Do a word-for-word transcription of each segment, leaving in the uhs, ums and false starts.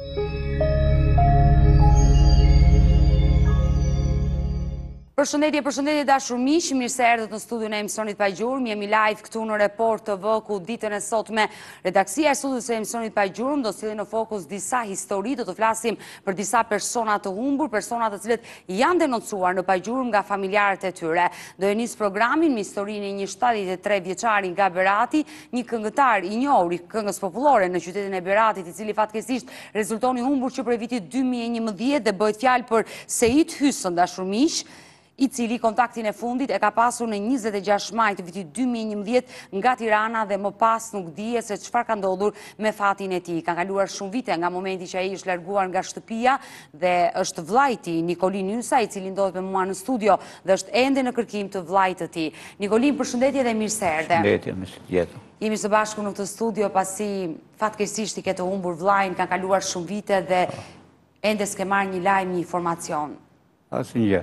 Përshëndetje, përshëndetje dashur miq, mirë se erdhët në studion e emisionit Pa Gjurmë. Jemi live këtu në Report T V ku ditën e sotme redaksia e studios e emisionit Pa Gjurmë do sjellin në fokus disa histori, do të flasim për disa persona të humbur, persona të cilët janë denoncuar në Pa Gjurmë nga familjarët e tyre. Do e nis programin me historinë e një shtatëdhjetë e tre vjeçari nga Berati, një këngëtar i njohur i këngës popullore në qytetin e Beratit, i cili fatkeqësisht rezultoni humbur që prej vitit dy mijë e njëmbëdhjetë dhe bëhet fjalë për Seit Hysën, dashur miq, i cili kontaktin e fundit e ka pasur në njëzet e gjashtë maj të vitit dy mijë e njëmbëdhjetë nga Tirana dhe më pas nuk dije se çfarë ka ndodhur me fatin e tij. Ka kaluar shumë vite nga momenti që ai është larguar nga shtëpia dhe është vllai i tij, Nikolin Ysa, i cili ndodhet me mua në studio dhe është ende në kërkim të vllait të tij. Nikolin, përshëndetje dhe mirë se erdhe. Përshëndetje, mirë. Jemi së bashku në këtë studio pasi fatkeqësisht i ke të humbur vllain, kanë kaluar shumë vite dhe ende s'ke marrë një lajm, një informacion. Asnjë.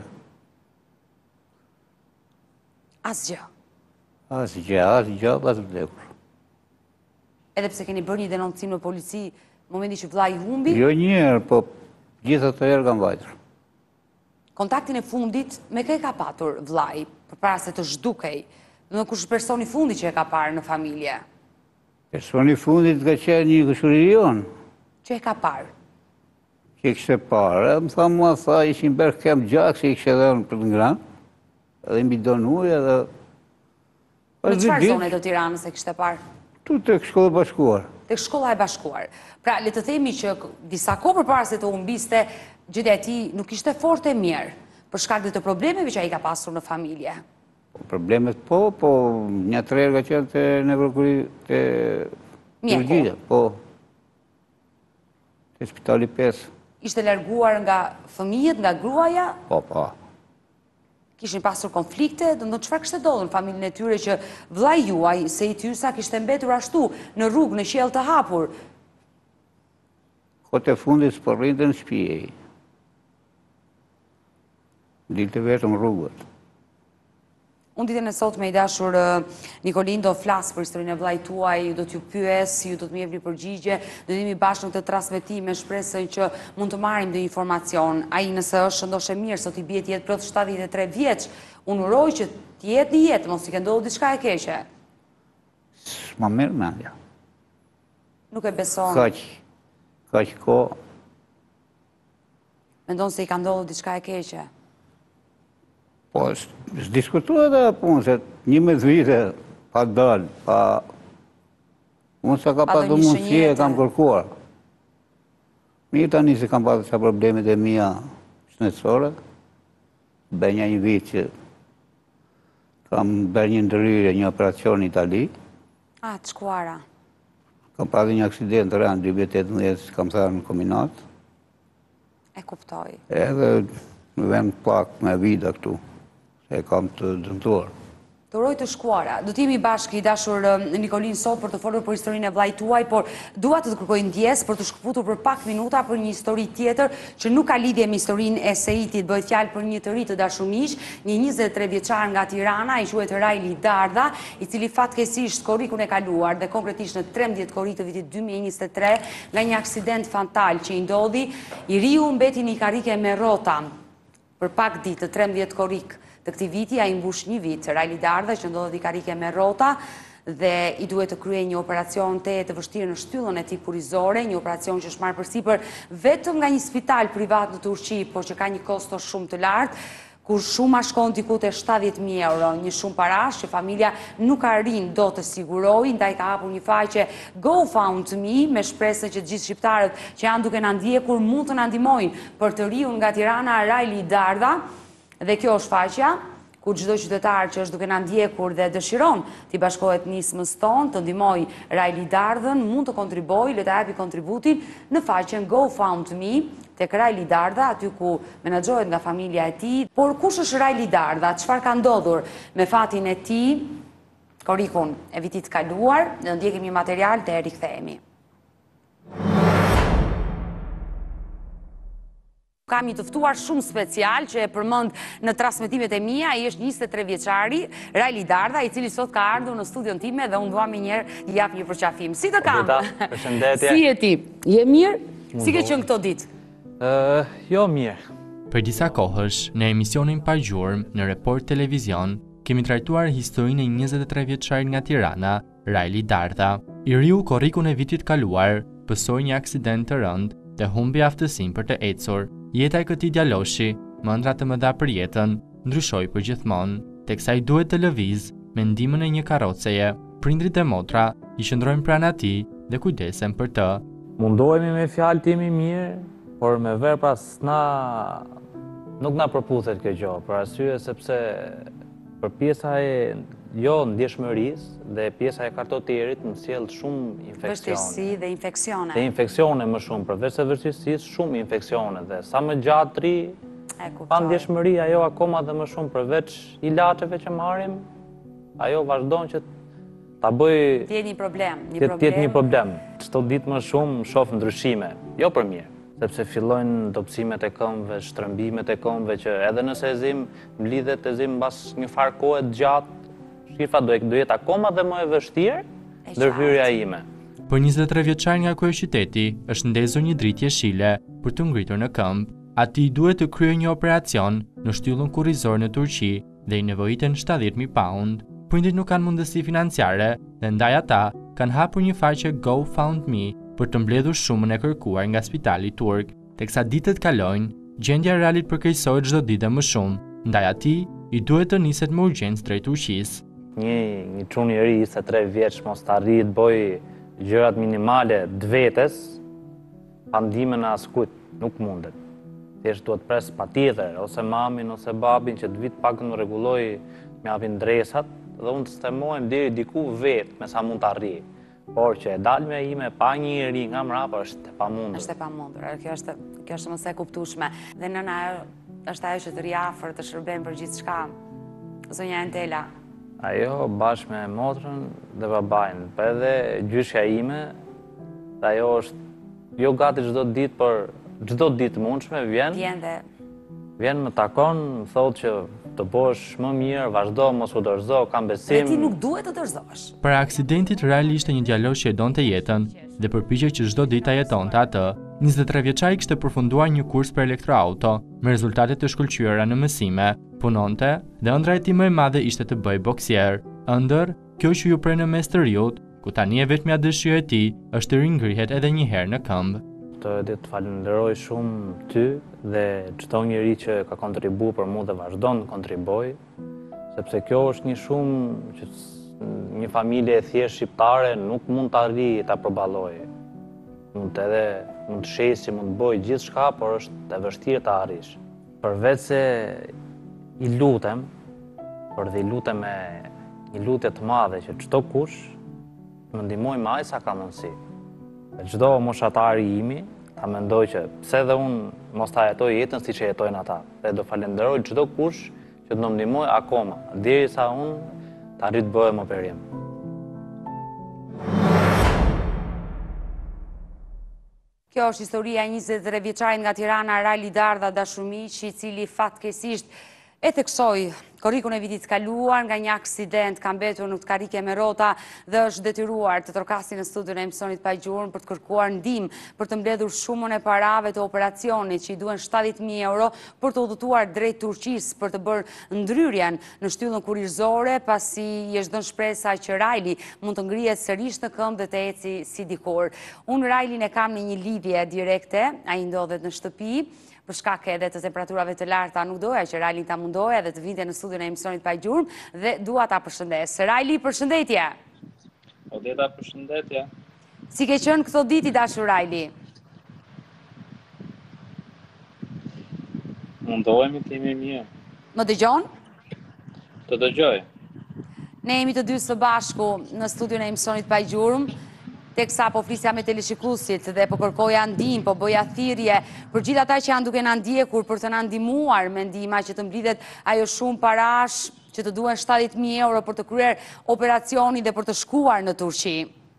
Asgjë. Asgjë, asgjë, pas vdekur. Edhe pse keni bërë një denoncim në polici momenti që vllai humbi? Jo një herë, po gjithë ato herë kam vajtur. Kontaktin e fundit me kë e ka patur vllai, përpara se të zhdukej? Do kush është personi i fundit që e ka parë në familje? Personi i fundit ka qenë një këshillirion. Që e ka parë? Që e kishte parë, më tha mua, tha, ishin bërë kem gjak që i kishte dhënë për të ngranë. Edhe mbi don ujë edhe... Në çfarë zone të Tiranës e kishte parë? Tu tek shkolla e bashkuar. Tek shkolla e bashkuar. Pra, le të themi që disa kohë përpara se të humbiste, gjendja e tij nuk ishte fort e mirë, për shkak të problemeve që ai ka pasur në familje. Problemet po, po një tre herë ka qenë te nevrokuri te chirurgjia, po. Te spitali pesë. Ishte larguar nga fëmijët, nga gruaja? Po, po. Kishin pasur konflikte, do në çfarë kishte ndodhur në familjen e tyre që vllai juaj, Seit Hysa, kishte mbetur ashtu në rrugë, në qiell të hapur? Kohët e fundit s'po rrinte në shtëpi ai. Dilte vetëm rrugët. Unë ditën e sotme i dashur Nikolin do flas për historinë e vllait tuaj, do t'ju pyes, ju do të më jepni përgjigje, do të jemi bashkë në këtë transmetim me shpresën që mund të marrim ndonjë informacion. Ai nëse është ndoshta mirë sot i bie të jetë plot shtatëdhjetë e tre vjeç, unë uroj që të jetë në jetë, mos i ke ndodhur diçka e keqe. S'ma merr mendja. Nuk e beson. Kaq, kaq kohë. Mendon se i ka ndodhur diçka e keqe? Po, s'diskutohet e punë, se njëmbëdhjetë vite pa dalë, pa... Unë sa ka pas të mundësi e kam kërkuar. Mirë tani se kam pas të problemet e mia shëndetësore, bënja një vit që kam bërë një ndërhyrje, një operacion në Itali. A, të shkuara. Kam pas një aksident të rënë dy mijë e tetëmbëdhjetë, kam thënë në kombinat. E kuptoj. Edhe në vend plak me vida këtu. E kam të dëmtuar. Të uroj të shkuara. Do t'jemi bashkë i dashur Nikolin sot për të folur për historinë e vllait tuaj, por dua të të kërkoj ndjes për të shkëputur për pak minuta për një histori tjetër që nuk ka lidhje me historinë e Seitit. Bëhet fjalë për një të ri të dashur miq, një njëzet e tre vjeçar nga Tirana, i quhet Rajli Dardha, i cili fatkeqësisht korrikun e kaluar dhe konkretisht në trembëdhjetë korrik të vitit dy mijë e njëzet e tre, nga një aksident fatal që i ndodhi, i riu mbeti në karrike me rrota për pak ditë, trembëdhjetë korrik të këtij viti, ai mbush një vit. Rajli Dardha që ndodhet i karrike me rrota dhe i duhet të kryej një operacion të të vështirë në shtyllën e tij purizore, një operacion që është marrë përsipër vetëm nga një spital privat në Turqi, por që ka një kosto shumë të lartë, kur shuma shkon diku te shtatëdhjetë mijë euro, një shumë parash që familja nuk arrin do të sigurojë, ndaj ka hapur një faqe GoFundMe me shpresën që të gjithë shqiptarët që janë duke na ndjekur mund të na ndihmojnë për të riun nga Tirana, Rajli Dardha. Dhe kjo është faqja ku çdo qytetar që është duke na ndjekur dhe dëshiron të bashkohet nismës tonë, të ndihmojë Rajli Dardhën, mund të kontribuojë, le të japi kontributin në faqen GoFundMe tek Rajli Dardha, aty ku menaxhohet nga familja e tij. Por kush është Rajli Dardha? Çfarë ka ndodhur me fatin e tij? Korrikun e vitit kaluar, ne do ndjekim një material dhe rikthehemi. Kam një të ftuar shumë special që e përmend në transmetimet e mia, ai është njëzet e tre vjeçari, Rajli Dardha, i cili sot ka ardhur në studion time dhe unë dua më njëherë t'i jap një përqafim. Si të kam? Përshëndetje. Si je ti? Je mirë? Si ke qenë këto ditë? Jo, mirë. Për disa kohësh, në emisionin pa gjurmë në Report Televizion, kemi trajtuar historinë e njëzet e tre vjeçarit nga Tirana, Rajli Dardha. I riu korrikun e vitit kaluar, pësoi një aksident të rënd dhe humbi aftësinë për të ecur. Jeta e këtij djaloshi, mëndra të mëdha për jetën, ndryshoi përgjithmonë, teksa i duhet të lëviz me ndihmën e një karroceje. Prindrit dhe motra i qëndrojnë pranë atij dhe kujdesen për të. Mundohemi me fjalë timi mirë, por me vepra s'na nuk na përputhet kjo gjë, për arsye sepse për pjesa e jo ndjeshmërisë dhe pjesa e kartoterit më sjell shumë infeksione. Vështirësi dhe infeksione. Dhe infeksione më shumë, përveç se vështirësisë, shumë infeksione dhe sa më gjatë ri, pa ndjeshmëri ajo akoma dhe më shumë përveç ilaçeve që marrim, ajo vazhdon që ta bëj Tjetë një problem, një Tjetë problem. një problem. Çdo ditë më shumë shoh ndryshime, jo për mirë, sepse fillojnë dobësimet e këmbëve, shtrëmbimet e këmbëve që edhe nëse e zim mlidhet e zim mbas një farë kohe të gjatë, shifra do do jetë akoma dhe më e vështirë ndërhyrja ime. Për njëzet e tre vjeçar nga kryeqyteti është ndezur një dritë jeshile për të ngritur në këmbë. Atij duhet të kryejë një operacion në shtyllën kurrizor në Turqi dhe i nevojiten shtatëdhjetë mijë pound. Prindrit nuk kanë mundësi financiare dhe ndaj ata kanë hapur një faqe GoFundMe për të mbledhur shumën e kërkuar nga spitali turk. Teksa ditët kalojnë, gjendja e Ralit përkeqësohet çdo ditë më shumë, ndaj atij i duhet të niset me urgjencë drejt Turqisë. Një një çun i ri se tre vjeç mos të arrijë të bëj gjërat minimale të vetes, pa ndihmën e askujt, nuk mundet. Thjesht duhet pres patjetër ose mamin ose babin që të vit pak në rregulloj me japin dresat dhe unë të stemohem deri diku vetë me sa mund të arrijë. Por që e dalme ime pa një iri nga mrapa është e pamundur. Është e pamundur, kjo është kjo është mëse e kuptueshme. Dhe nëna është ajo që të riafër të shërben për gjithçka. Zonja Entela. Ajo bashkë me motrën dhe babajnë, për edhe gjyshja ime, dhe ajo është jo gati çdo ditë, por çdo ditë mundshme vjen. Vjen dhe Vjen më takon, më thotë që të bosh më mirë, vazhdo, mos u dorëzo, kam besim. Dhe ti nuk duhet të dorëzohesh. Para aksidentit, Rajli ishte një djalosh që e donte jetën dhe përpiqej që çdo ditë ta jetonte atë. njëzet e tre vjeçari kishte përfunduar një kurs për elektroauto, me rezultate të shkëlqyera në mësime, punonte dhe ëndra e tij më e madhe ishte të bëjë boksier. Ëndër, kjo që ju prej në mes të riut, ku tani e vetmja dëshirë e tij është të ringrihet edhe një herë në këmbë. Të edhe të falenderoj shumë ty dhe çdo njeri që ka kontribuar për mua dhe vazhdon të kontribuoj, sepse kjo është një shumë që një familje e thjesht shqiptare nuk mund të arrijë ta përballojë. Mund të edhe mund të shesi, mund të bëjë gjithçka, por është e vështirë ta arrish. Përveç se i lutem, por dhe i lutem me një lutje të madhe që çdo kush më ndihmoj me aq sa ka mundësi. Çdo moshatari imi ta mendoj që pse dhe unë mos ta jetoj jetën siç e jetojnë ata. Dhe do falenderoj çdo kush që të më ndihmoj akoma, derisa unë të arrit të bëhem operim. Kjo është historia e njëzet e tre vjeçarit nga Tirana, Rajli Dardha, dashurmiq, i cili fatkeqësisht e theksoi korrikun e vitit kaluar nga një aksident, ka mbetur në këtë karrike me rrota dhe është detyruar të trokasi në studion e emisionit pa gjurmë për të kërkuar ndihmë për të mbledhur shumën e parave të operacionit që i duhen shtatëdhjetë mijë euro për të udhëtuar drejt Turqisë për të bërë ndryrjen në shtyllën kurrizore, pasi i është dhënë shpresa që Rajli mund të ngrihet sërish në këmbë dhe të eci si dikur. Unë Rajlin e kam në një lidhje direkte, ai ndodhet në shtëpi. Për shkak edhe të temperaturave të larta nuk doja që Rajli ta mundoja dhe të vinte në studion e emisionit pa gjurmë dhe dua ta përshëndes. Rajli, përshëndetje. Odeta, përshëndetje. Si ke qenë këto ditë i dashur Rajli? Mundohemi të jemi mirë. Më dëgjon? Të dëgjoj. Ne jemi të dy së bashku në studion e emisionit pa gjurmë, teksa po flisja me teleshikuesit dhe po kërkoja ndihmë, po bëja thirrje për gjithë ata që janë duke na ndjekur për të na ndihmuar me ndihma që të mblidhet ajo shumë parash që të duhen shtatëdhjetë mijë euro për të kryer operacionin dhe për të shkuar në Turqi.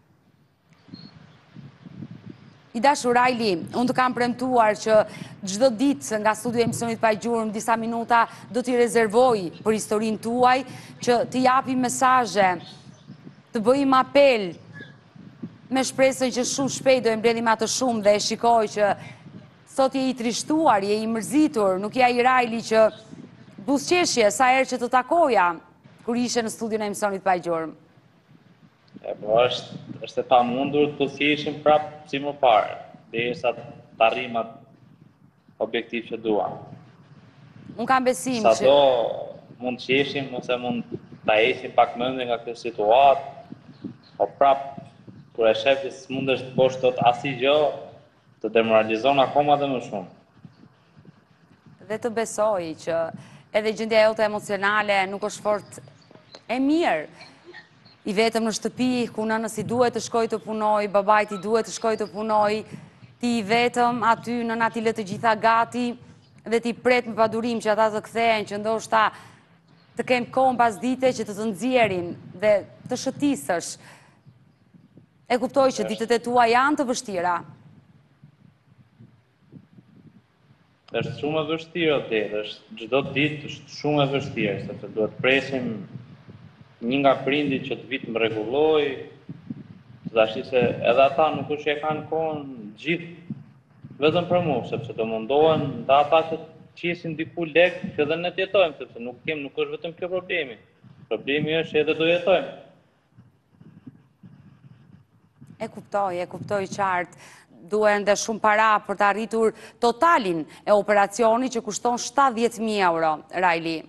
I dashur Rajli, unë të kam premtuar që çdo ditë nga studio e emisionit pa gjurmë disa minuta do t'i rezervoj për historinë tuaj, që t'i japim mesazhe, të bëjmë apel me shpresën që shumë shpejt do e mbledhim atë shumë dhe e shikoj që sot je i trishtuar, je i mërzitur, nuk je ai Rajli që buzëqeshje sa herë që të takoja kur ishe në studion e emisionit Pa Gjurmë. E po është, është e pamundur të thjeshim prapë si më parë, derisa të arrim atë objektiv që dua. Unë kam besim Sa që... do mund të qeshim, ose mund të esim pak mendje nga këtë situatë, po prapë, kur e shef që s'mundesh të bosh tot asgjë, të demoralizon akoma dhe më shumë. Dhe të besoj që edhe gjendja jote emocionale nuk është fort e mirë. I vetëm në shtëpi, ku nënës i duhet të shkoj të punoj, babait i duhet të shkoj të punoj, ti i vetëm aty nëna ti lë të gjitha gati dhe ti pret me padurim që ata të kthehen, që ndoshta të kem kohë pas dite që të të nxjerrin dhe të shëtisësh. E kuptoj që ditët e tua janë të vështira. Është shumë e vështirë atë, është çdo ditë është shumë e vështirë, sepse duhet presim një nga prindit që të vitë më rregulloj, tash se edhe ata nuk është që e kanë kohën gjithë vetëm për mua, sepse do mundohen dhe ata që qesin diku lek që edhe ne të jetojmë, sepse nuk kem, nuk është vetëm kjo problemi. Problemi është që edhe do jetojmë. E kuptoj, e kuptoj qartë. Duhen dhe shumë para për të arritur totalin e operacioni që kushton shtatëdhjetë mijë euro, Rajli.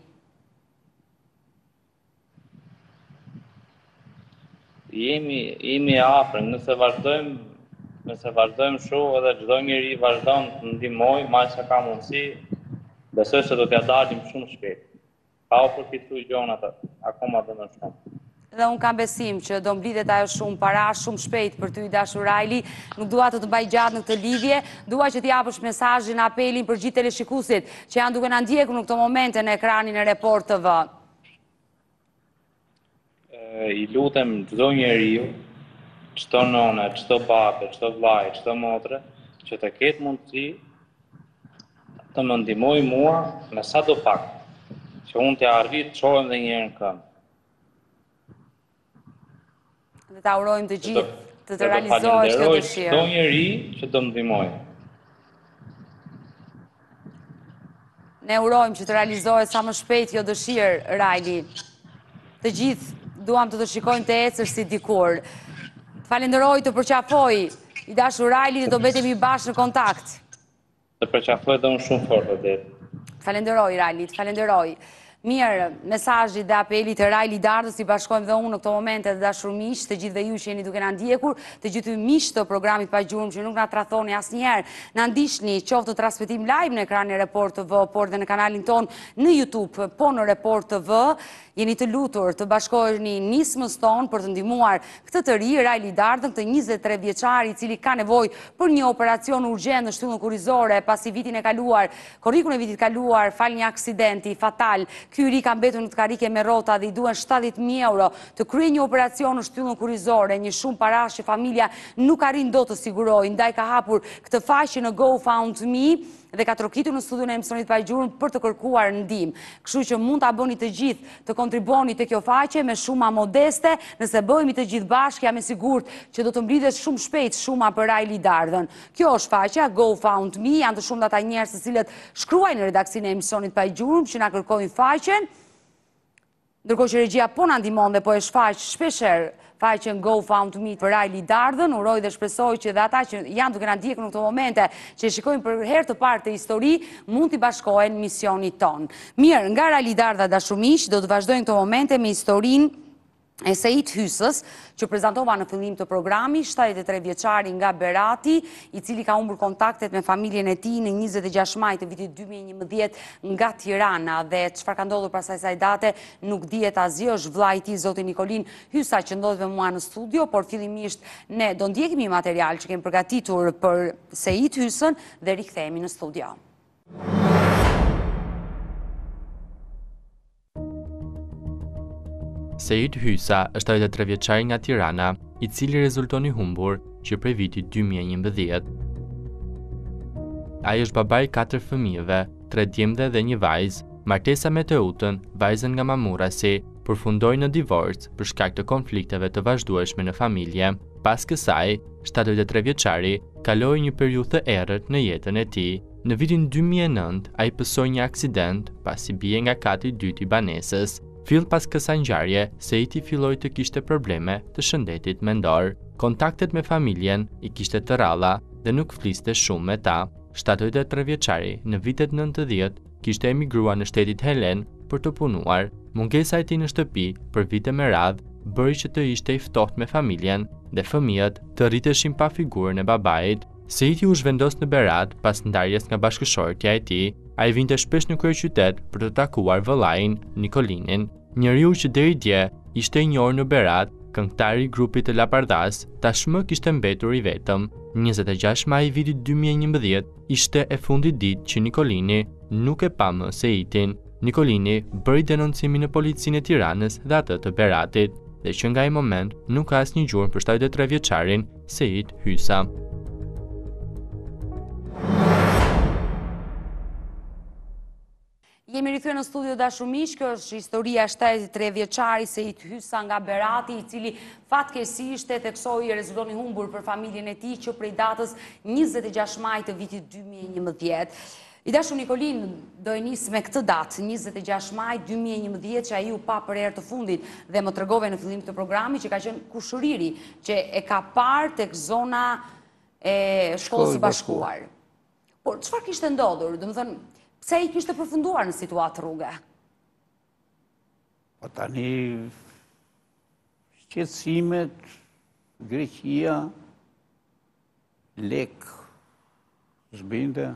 Jemi, jemi afër, nëse vazhdojmë, nëse vazhdojmë shumë edhe çdo njeri vazhdon të ndihmoj, maj sa ka mundësi, besoj se do t'ja dalim shumë shpejt. Pa u përfituar gjonat akoma dhe më shumë. Dhe unë kam besim që do mblidhet ajo shumë para, shumë shpejt për ty i dashur Rajli. Nuk dua të të mbaj gjatë në këtë lidhje, dua që t'i japësh mesazhin, apelin për gjithë teleshikuesit që janë duke na ndjekur në këto momente në ekranin e Report T V. I lutem çdo njeriu, çdo none, çdo babe, çdo vllai, çdo motre, që të ketë mundësi të më ndihmojë mua me sa do pak, që unë t'ja arrit të shohem dhe një herë në këmbë. Dhe ta urojmë të gjithë të të realizohesh kjo dëshirë. Çdo njeri që do më ndihmojë. Ne urojmë që të realizohet sa më shpejt kjo dëshirë, Rajli. Të gjithë duam të të shikojmë të ecësh si dikur. Të falenderoj, të përqafoj, i dashur Rajli, dhe do betemi bashkë në kontakt. Të përqafoj dhe unë shumë fort dhe. Të falenderoj, Rajli, të falenderoj. Mirë, mesazhi dhe apeli të Rajli Dardës i bashkojmë dhe unë në këto momente dhe dashur miq, të gjithë dhe ju që jeni duke na ndjekur, të gjithë miq të programit Pa Gjurmë që nuk na tradhoni asnjëherë, na ndiqni qoftë në transmetim live në ekranin e Report T V, por dhe në kanalin ton në YouTube, po në Report T V. Jeni të lutur të bashkoheni nismës ton për të ndihmuar këtë të ri, Rajli Dardën, këtë njëzet e tre vjeçar i cili ka nevojë për një operacion urgjent në shtyllën kurrizore pasi vitin e kaluar, korrikun e vitit kaluar, fal një aksidenti fatal. Ky i ri ka mbetur në të karrike me rrota dhe i duhen shtatëdhjetë mijë euro të kryejë një operacion në shtyllën kurrizore, një shumë parash që familja nuk arrin dot të sigurojë. Ndaj ka hapur këtë faqe në GoFundMe dhe ka trokitur në studion e emisionit Pa Gjurmë për të kërkuar ndihmë. Kështu që mund ta bëni të gjithë të kontribuoni te kjo faqe me shuma modeste, nëse bëhemi të gjithë bashkë, jam e sigurt që do të mblidhet shumë shpejt shuma për Rajli Dardën. Kjo është faqja GoFundMe, janë të shumë ata njerëz të cilët shkruajnë në redaksinë e emisionit Pa Gjurmë që na kërkojnë faqen. Ndërkohë që regjia po na ndihmon dhe po e shfaq shpeshherë faqen GoFundMe për Rajli Dardën, uroj dhe shpresoj që dhe ata që janë duke na ndjekur në këto momente, që shikojnë për herë të parë të histori, mund t'i bashkohen misionit ton. Mirë, nga Rajli Dardha dashur miq, do të vazhdojmë këto momente me historinë e Sejit Hysës, që prezantova në fillim të programi, shtatëdhjetë e tre vjeçari nga Berati, i cili ka humbur kontaktet me familjen e tij në njëzet e gjashtë maj të vitit dy mijë e njëmbëdhjetë nga Tirana, dhe çfarë ka ndodhur pas asaj date nuk dihet asgjë. Është vllai i tij, zoti Nikolin Hysa, që ndodhet me mua në studio, por fillimisht ne do ndjekim një material që kemi përgatitur për Sejit Hysën dhe rikthehemi në studio. Sejit Hysa është shtatëdhjetë e tre vjeçar nga Tirana, i cili rezultoni humbur që prej vitit dy mijë e njëmbëdhjetë. Ai është baba i katër fëmijëve, tre djemdhe dhe një vajzë. Martesa me Teutën, vajzën nga Mamurasi, përfundoi në divorc për shkak të konflikteve të vazhdueshme në familje. Pas kësaj, shtatëdhjetë e tre vjeçari kaloi një periudhë të errët në jetën e tij. Në vitin dy mijë e nëntë, ai pësoi një aksident pasi bie nga kati i dytë i banesës. Fill pas kësaj ngjarje, Seiti filloi të kishte probleme të shëndetit mendor. Kontaktet me familjen i kishte të rralla dhe nuk fliste shumë me ta. shtatëdhjetë e tre vjeçari në vitet nëntëdhjetë kishte emigruar në shtetin Helen për të punuar. Mungesa e tij në shtëpi për vite me radhë bëri që të ishte i ftohtë me familjen dhe fëmijët të rriteshin pa figurën e babait. Seiti u zhvendos në Berat pas ndarjes nga bashkëshortja e tij. Ai vinte shpesh në kryeqytet për të takuar vëllain Nikolinin, njeriu që deri dje ishte i njohur në Berat, këngëtari i grupit të Lapardas, tashmë kishte mbetur i vetëm. njëzet e gjashtë maj i vitit dy mijë e njëmbëdhjetë ishte e fundit ditë që Nikolini nuk e pa më Seitin. Nikolini bëri denoncimin në policinë e Tiranës dhe atë të Beratit, dhe që nga ai moment nuk ka asnjë gjurmë për shtatëdhjetë e tre vjeçarin Seit Hysa. Jemi rikthyer në studio dashur miq, kjo është historia e shtatëdhjetë e tre vjeçari Seit Hysa nga Berati, i cili fatkeqësisht e theksoi rezultoni humbur për familjen e tij që prej datës njëzet e gjashtë maj të vitit dy mijë e njëmbëdhjetë. I dashur Nikolin do e nis me këtë datë, njëzet e gjashtë maj dy mijë e njëmbëdhjetë, që ai u pa për herë të fundit dhe më tregove në fillim të programit që ka qenë kushëriri që e ka parë tek zona e shkollës së bashkuar. Por çfarë kishte ndodhur? Domethënë, pse i kishte përfunduar në situatë rrugë? Po tani, shqetësimet, Greqia, lek, zbinte.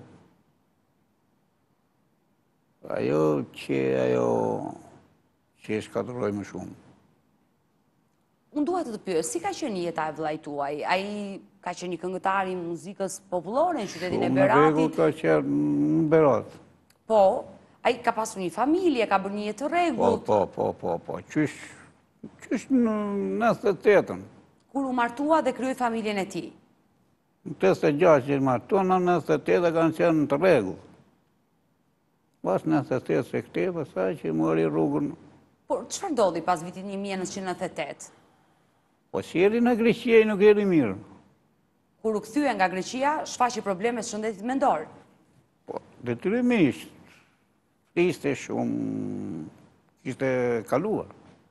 Ajo që ajo që e shkatërroi më shumë. Unë duhet të të pyes, si ka qenë jeta e vllait tuaj? Ai ka qenë një këngëtar i muzikës popullore në qytetin e Në rregull Beratit? ka qenë në Berat. Po, ai ka pasur një familje, ka bërë një jetë të Po, rregullt. po, po, po, po. Qysh, qysh në nëntëdhjetë e tetën. Kur u martua dhe krijoi familjen e tij. Në pesëdhjetë e gjashtë që martuan, në nëntëdhjetë e tetë kanë qenë të rregull. Pas nëntëdhjetë e tetë se këte, pastaj që mori rrugën. Por çfarë ndodhi pas vitit një mijë e nëntëqind e nëntëdhjetë e tetë? Po si eri në Greqi nuk eri mirë. Kur u kthye nga Greqia, shfaqi probleme të shëndetit mendor. Po, detyrimisht, fliste shumë, kishte kaluar.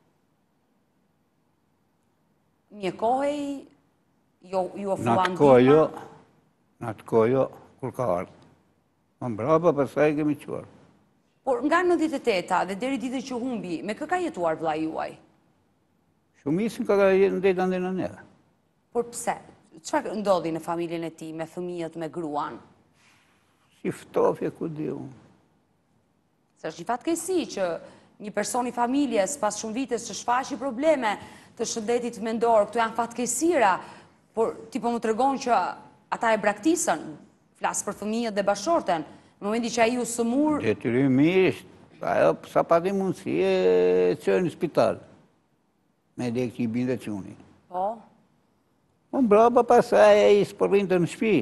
Mjekohej, jo, ju Në ofrua atë kohë jo, ndihmë. në atë kohë jo, kur ka ardhur. Më mbrapa pastaj kemi quar. Por nga nëntëdhjetë e teta dhe deri ditën që humbi, me kë ka jetuar vllai juaj? Shumicën ka ndeta ndë në ne. Por pse? Çfarë ndodhi në familjen e tij, me fëmijët, me gruan? Si ftofje ku di unë. Se është një fatkeqësi që një person i familjes pas shumë vitesh që shfaqi probleme të shëndetit mendor, këto janë fatkeqësira, por ti po më tregon që ata e braktisën, flas për fëmijët dhe bashorten, në momentin që ai u sëmur, Detyrimisht, ajo sa pati mundësi e qënë në spital. Me dhe që i binde quni. po, Më mbrapa pasaj e i sporrinte në shpi.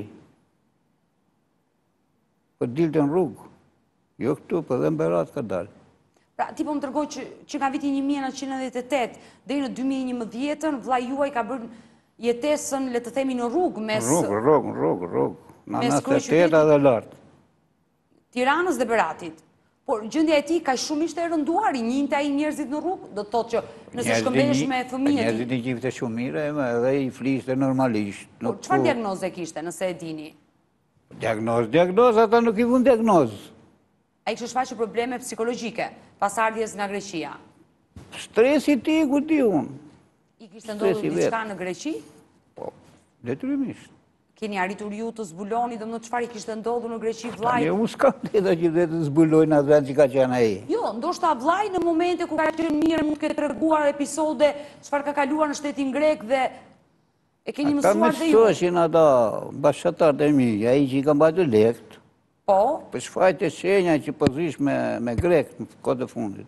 Po dilte në rrugë. Jo këtu, po dhe në Berat ka dalë. pra ti po më tregoj që, që nga viti një mijë e nëntëqind e nëntëdhjetë e tetë deri në dy mijë e njëmbëdhjetë vllai juaj ka bërë jetesën, le të themi, në rrugë mes Rrugë, rrugë, rrugë, rrugë. Në Mes nëntëdhjetë e kryeqytetit- teta dhe lartë. Tiranës dhe Beratit. Por gjendja e tij ka shumë ishte e rënduar, i njinte ai njerëzit në rrugë, do të thotë që nëse shkëmbesh me fëmijët. Njerëzit i gjifte shumë mire, edhe i fliste normalisht. Po çfarë diagnoze kishte, nëse e dini? Diagnoz, diagnoz, ata nuk i vun diagnoz. Ai kishte shfaqur probleme psikologjike pas ardhjes nga Greqia. Stresi ti, ku di unë. I kishte ndodhur Stresi diçka në Greqi? Po, detyrimisht. Keni arritur ju të zbuloni, domethënë çfarë i kishte ndodhur në Greqi Tani vllajt? unë s'kam të dhe që vetë zbulojnë atë vend që ka qenë ai. Jo, ndoshta vllai në momente ku ka qenë mirë mund të ketë treguar episode çfarë ka kaluar në shtetin grek dhe e keni Ata me mësuar dhe ju. soshin ata bashkëtarët e mi, ai që i kam batu lekt, Po, për shfajt e shenja që pozish me, me grek në kohët e fundit.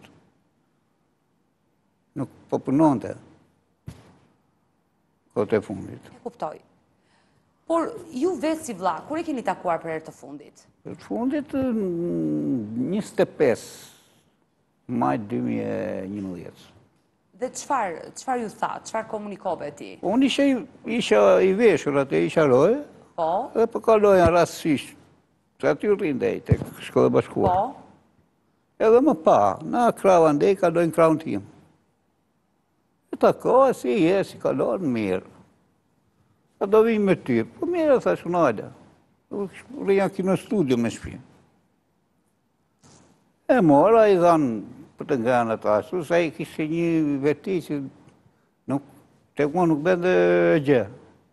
Nuk po punonte kohët e fundit. e kuptoj. Por ju vetë si vlla, kur e keni takuar për herë të fundit? Për fundit njëzet e pesë maj dy mijë e njëmbëdhjetë. Dhe qëfar ju tha, qëfar komunikove ti? Unë isha i veshur atë, isha lojë, Po? dhe përkaloja rastësisht, se aty rindej të shkollë e bashkuar. Po? Edhe më pa, na krava ndej, kalojnë kravën tim. E ta kohë, si je, si kalojnë, mirë. A do vijnë me ty, po mirë, thash unë ajde. Rëja ki në studio me shpi. E mora, i dhanë për të nga në të ashtu, sa i kishtë një veti që nuk, të mua nuk bende gjë.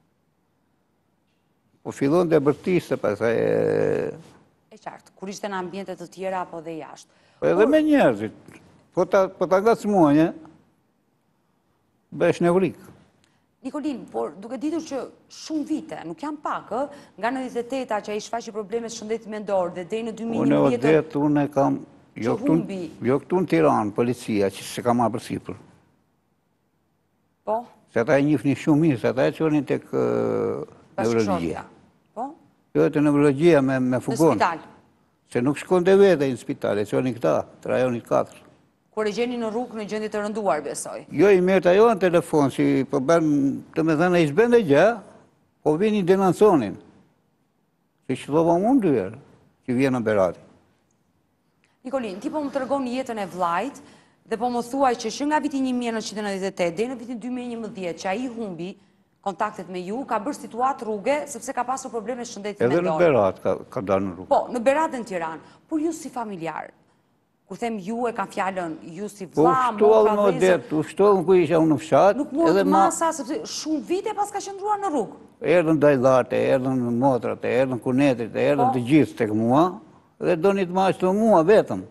Po fillon të bërtiste, pasaj e... E qartë, kur ishte në ambjentet të tjera, apo dhe jashtë. Po edhe me njerëzit, po ta nga të smuanje, besh në vrikë. Nikolin, por duke ditur që shumë vite, nuk janë pak, nga në njëzet e teta që a i shfaqi problemet shëndetit mendor dhe dhe në dy mijë e njëmbëdhjetë... Unë e odet, unë e kam... Jo këtu në Tiranë, policia, që se ka marrë për sipër. Po? Se ata e njifni shumë mirë, se ata e qonin të kë neurologia. Po? Jo të neurologia me fugon. Në spital? Se nuk shkon të vete në spital, e qonin këta, të rajonit katër. Kur e gjeni në rrugë në gjendje të rënduar, besoj? Jo, i merë të ajo në telefon, si po bërë të me thënë e ishbende gjë, po vini denanconin. Se që dhova mund dyherë, që vjenë në Berati. Nikolin, ti po më të rëgon jetën e vlajt, dhe po më thuaj që që nga viti një mijë e nëntëqind e nëntëdhjetë e tetë dhe në vitin dy mijë e njëmbëdhjetë, që a i humbi kontaktet me ju, ka bërë situatë rrugë, sepse ka pasur probleme shëndetit mendor. Edhe në Berat ka dalë në rrugë. Po, në Berat dhe në Tiranë, por ju si familjar, kur them ju e kam fjallën, ju si vla, motra, vëzër... U shtollë në ku isha unë në fshatë... Nuk mund masa, sepse shumë vite pas ka qëndruar në rrugë. Erdhën dajlate, erdhën motrat, erdhën kunetrit, erdhën të gjithë tek mua, dhe do një të mashtë të mua vetëm,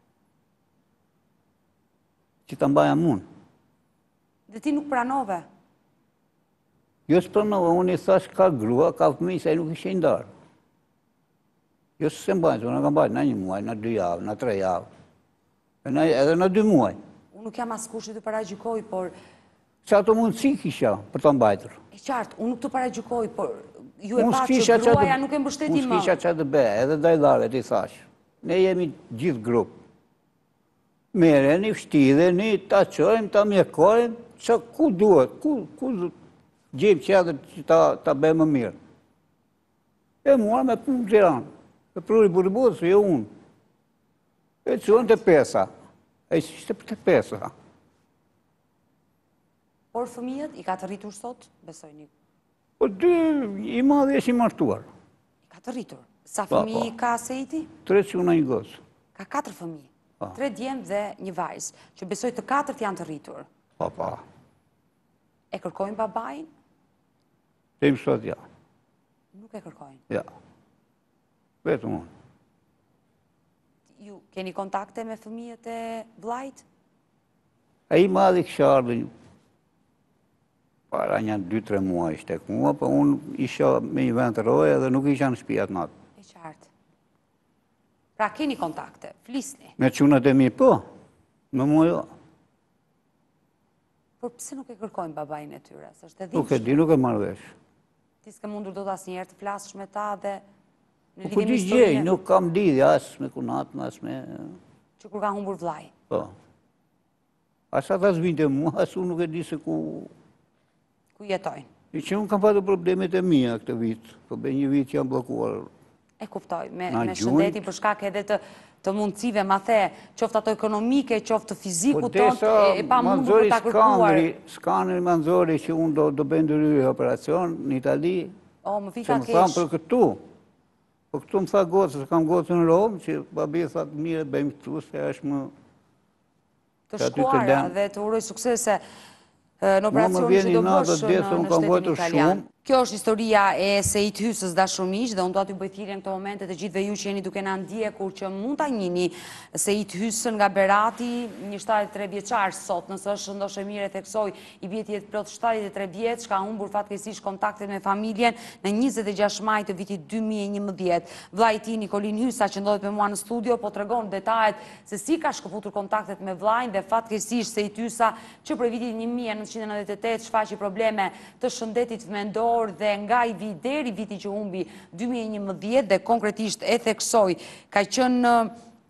që të mbaja mund. Dhe ti nuk pranove? Jo së pranove, unë i thash ka grua, ka fëmijë, se nuk ishe ndarë. Jo së se mbajnë, se unë ka mbajnë në një muaj, në dy javë, në tre javë, edhe në dy muaj. Unë nuk jam askush që të paragjykoj, por... Që ato mundësi kisha për të mbajtër. E qartë, unë nuk të paragjykoj, por ju e pa që gruaja nuk e mbështeti më. Unë s'kisha që të be, edhe dajlare ti thash. Ne jemi gjithë grupë. Mere, një vështide, një ta qojmë, ta mjekojmë, që ku duhet, ku gjimë që edhe që ta be më mirë. E mua me punë Tiranë, e pruri buribodë, se jo unë. E që unë të pesa, e që ishte për të pesa. Por fëmijët i ka të rritur sot, besoj një? Po dy, i madhe eshi martuar. I ka të rritur? Sa fëmijë ka Sejti? Tre që unë një gosë. Ka katër fëmijë, tre djemë dhe një vajzë, që besoj të katërt janë të rritur. Pa, pa. E kërkojnë babajnë? Të imë sot, ja. Nuk e kërkojnë? Ja. Vetëm unë. Ju keni kontakte me fëmijët e vlajt? E i madhe kësha ardhë para një dy tre muaj ishte ku mua, për unë isha me një vend të roje dhe nuk isha në shpijat natë. E qartë. Pra keni kontakte, flisni? Me qunat e mi, po. Me mua jo. Por pëse nuk e kërkojnë babajnë e tyre? Nuk e di, nuk e marrëvesh. Ti s'ke mundur do të asë njerë të flasësh me ta dhe... Po di gjej, nuk kam lidhja asë me kunatën, asë me... Që kur ka humbur vlaj? Po. Asa ta zvinte mua, asë unë nuk e di se ku... Ku jetojnë? I që unë kam patë problemet e mija këtë vitë, po be një vitë që jam blokuar. E kuptoj, me shëndetin për shkak edhe të mundësive, ma the, qoftë ato ekonomike, qoftë të fiziku tonë, e pa mundur për ta kërkuar. Skanëri Manzori që unë do bëjnë dëryrë operacion në Itali, që më thamë për këtu. Po këtu më tha gocë, se kam gocë në Romë, që babi thatë mire, bëjmë këtu, se është më... Të shkuara dhe të uroj suksese në operacioni që do bësh në shtetin italian. Kjo është historia e Sejit Hysës dashurmiq dhe unë do t'ju bëj thirrje në këto momente të gjithëve ju që jeni duke na ndjekur që mund ta njihni Sejit Hysën nga Berati, një shtatëdhjetë e tre vjeçar sot, nëse është ndoshta mirë e theksoj, i vjet jetë plot shtatëdhjetë e tre vjeç, ka humbur fatkeqësisht kontaktet me familjen në njëzet e gjashtë maj të vitit dy mijë e njëmbëdhjetë. Vllai i tij Nikolin Hysa që ndodhet me mua në studio po tregon detajet se si ka shkëputur kontaktet me vllain dhe fatkeqësisht Sejit Hysa që për vitin një mijë e nëntëqind e nëntëdhjetë e tetë shfaqi probleme të shëndetit mendor dhe nga i vit deri viti që humbi dy mijë e njëmbëdhjetë dhe konkretisht e theksoj ka qenë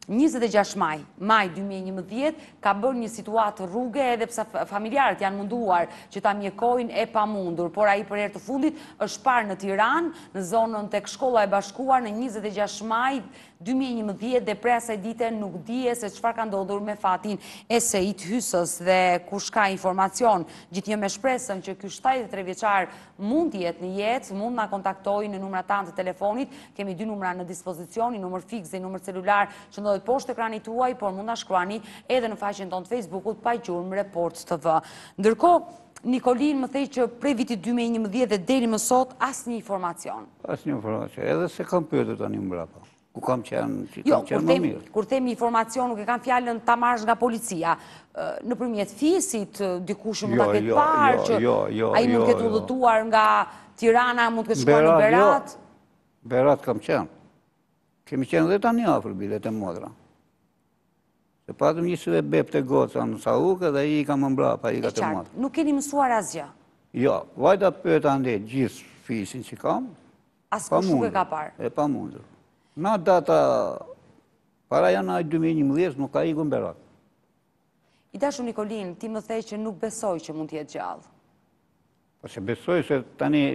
njëzet e gjashtë maj, maj dy mijë e njëmbëdhjetë, ka bërë një situatë rrugë edhe pse familjarët janë munduar që ta mjekojnë e pamundur, por ai për herë të fundit është parë në Tiranë, në zonën tek Shkolla e Bashkuar në njëzet e gjashtë maj dy mijë e njëmbëdhjetë dhe prej asaj dite nuk dije se çfarë ka ndodhur me fatin e Seit Hysës dhe kush ka informacion. Gjithnjë me shpresën që ky shtatëdhjetë e tre vjeçar mund të jetë në jetë, mund na kontaktojë në numrat tanë të telefonit. Kemi dy numra në dispozicion, një numër fiks dhe një numër celular që ndodhet poshtë ekranit tuaj, por mund na shkruani edhe në faqen tonë të Facebookut pa gjurmë Report T V. Ndërkohë, Nikolin më thej që prej vitit dy mijë e njëmbëdhjetë dhe deri më sot asnjë informacion. Asnjë informacion, edhe se kam pyetur tani mbrapa. Ku kam qenë, që Jo, kam qenë më mirë. kur themi informacion, nuk e kam fjalën ta marrësh nga policia, nëpërmjet fisit, dikush mund ta ketë jo, parë, jo, që jo, jo, ai mund jo, të ketë jo. udhëtuar nga Tirana, mund të ketë shkuar në Berat, jo. Berat. Berat kam qenë. Kemi qenë dhe tani afër bilet e modra. Se patëm një sy e bep të goca në Saukë dhe i kam më mbrapa, i E ka të qartë, modra. nuk keni mësuar asgjë. Jo, vajta pyeta ande gjithë fisin që kam, Askush nuk e ka parë. E pa mundur. Na data, para janaj dy mijë e njëmbëdhjetë nuk ka ikur në Berat. I dashur Nikolin, ti më thej që nuk besoj që mund të jetë gjallë. Po se besoj se tani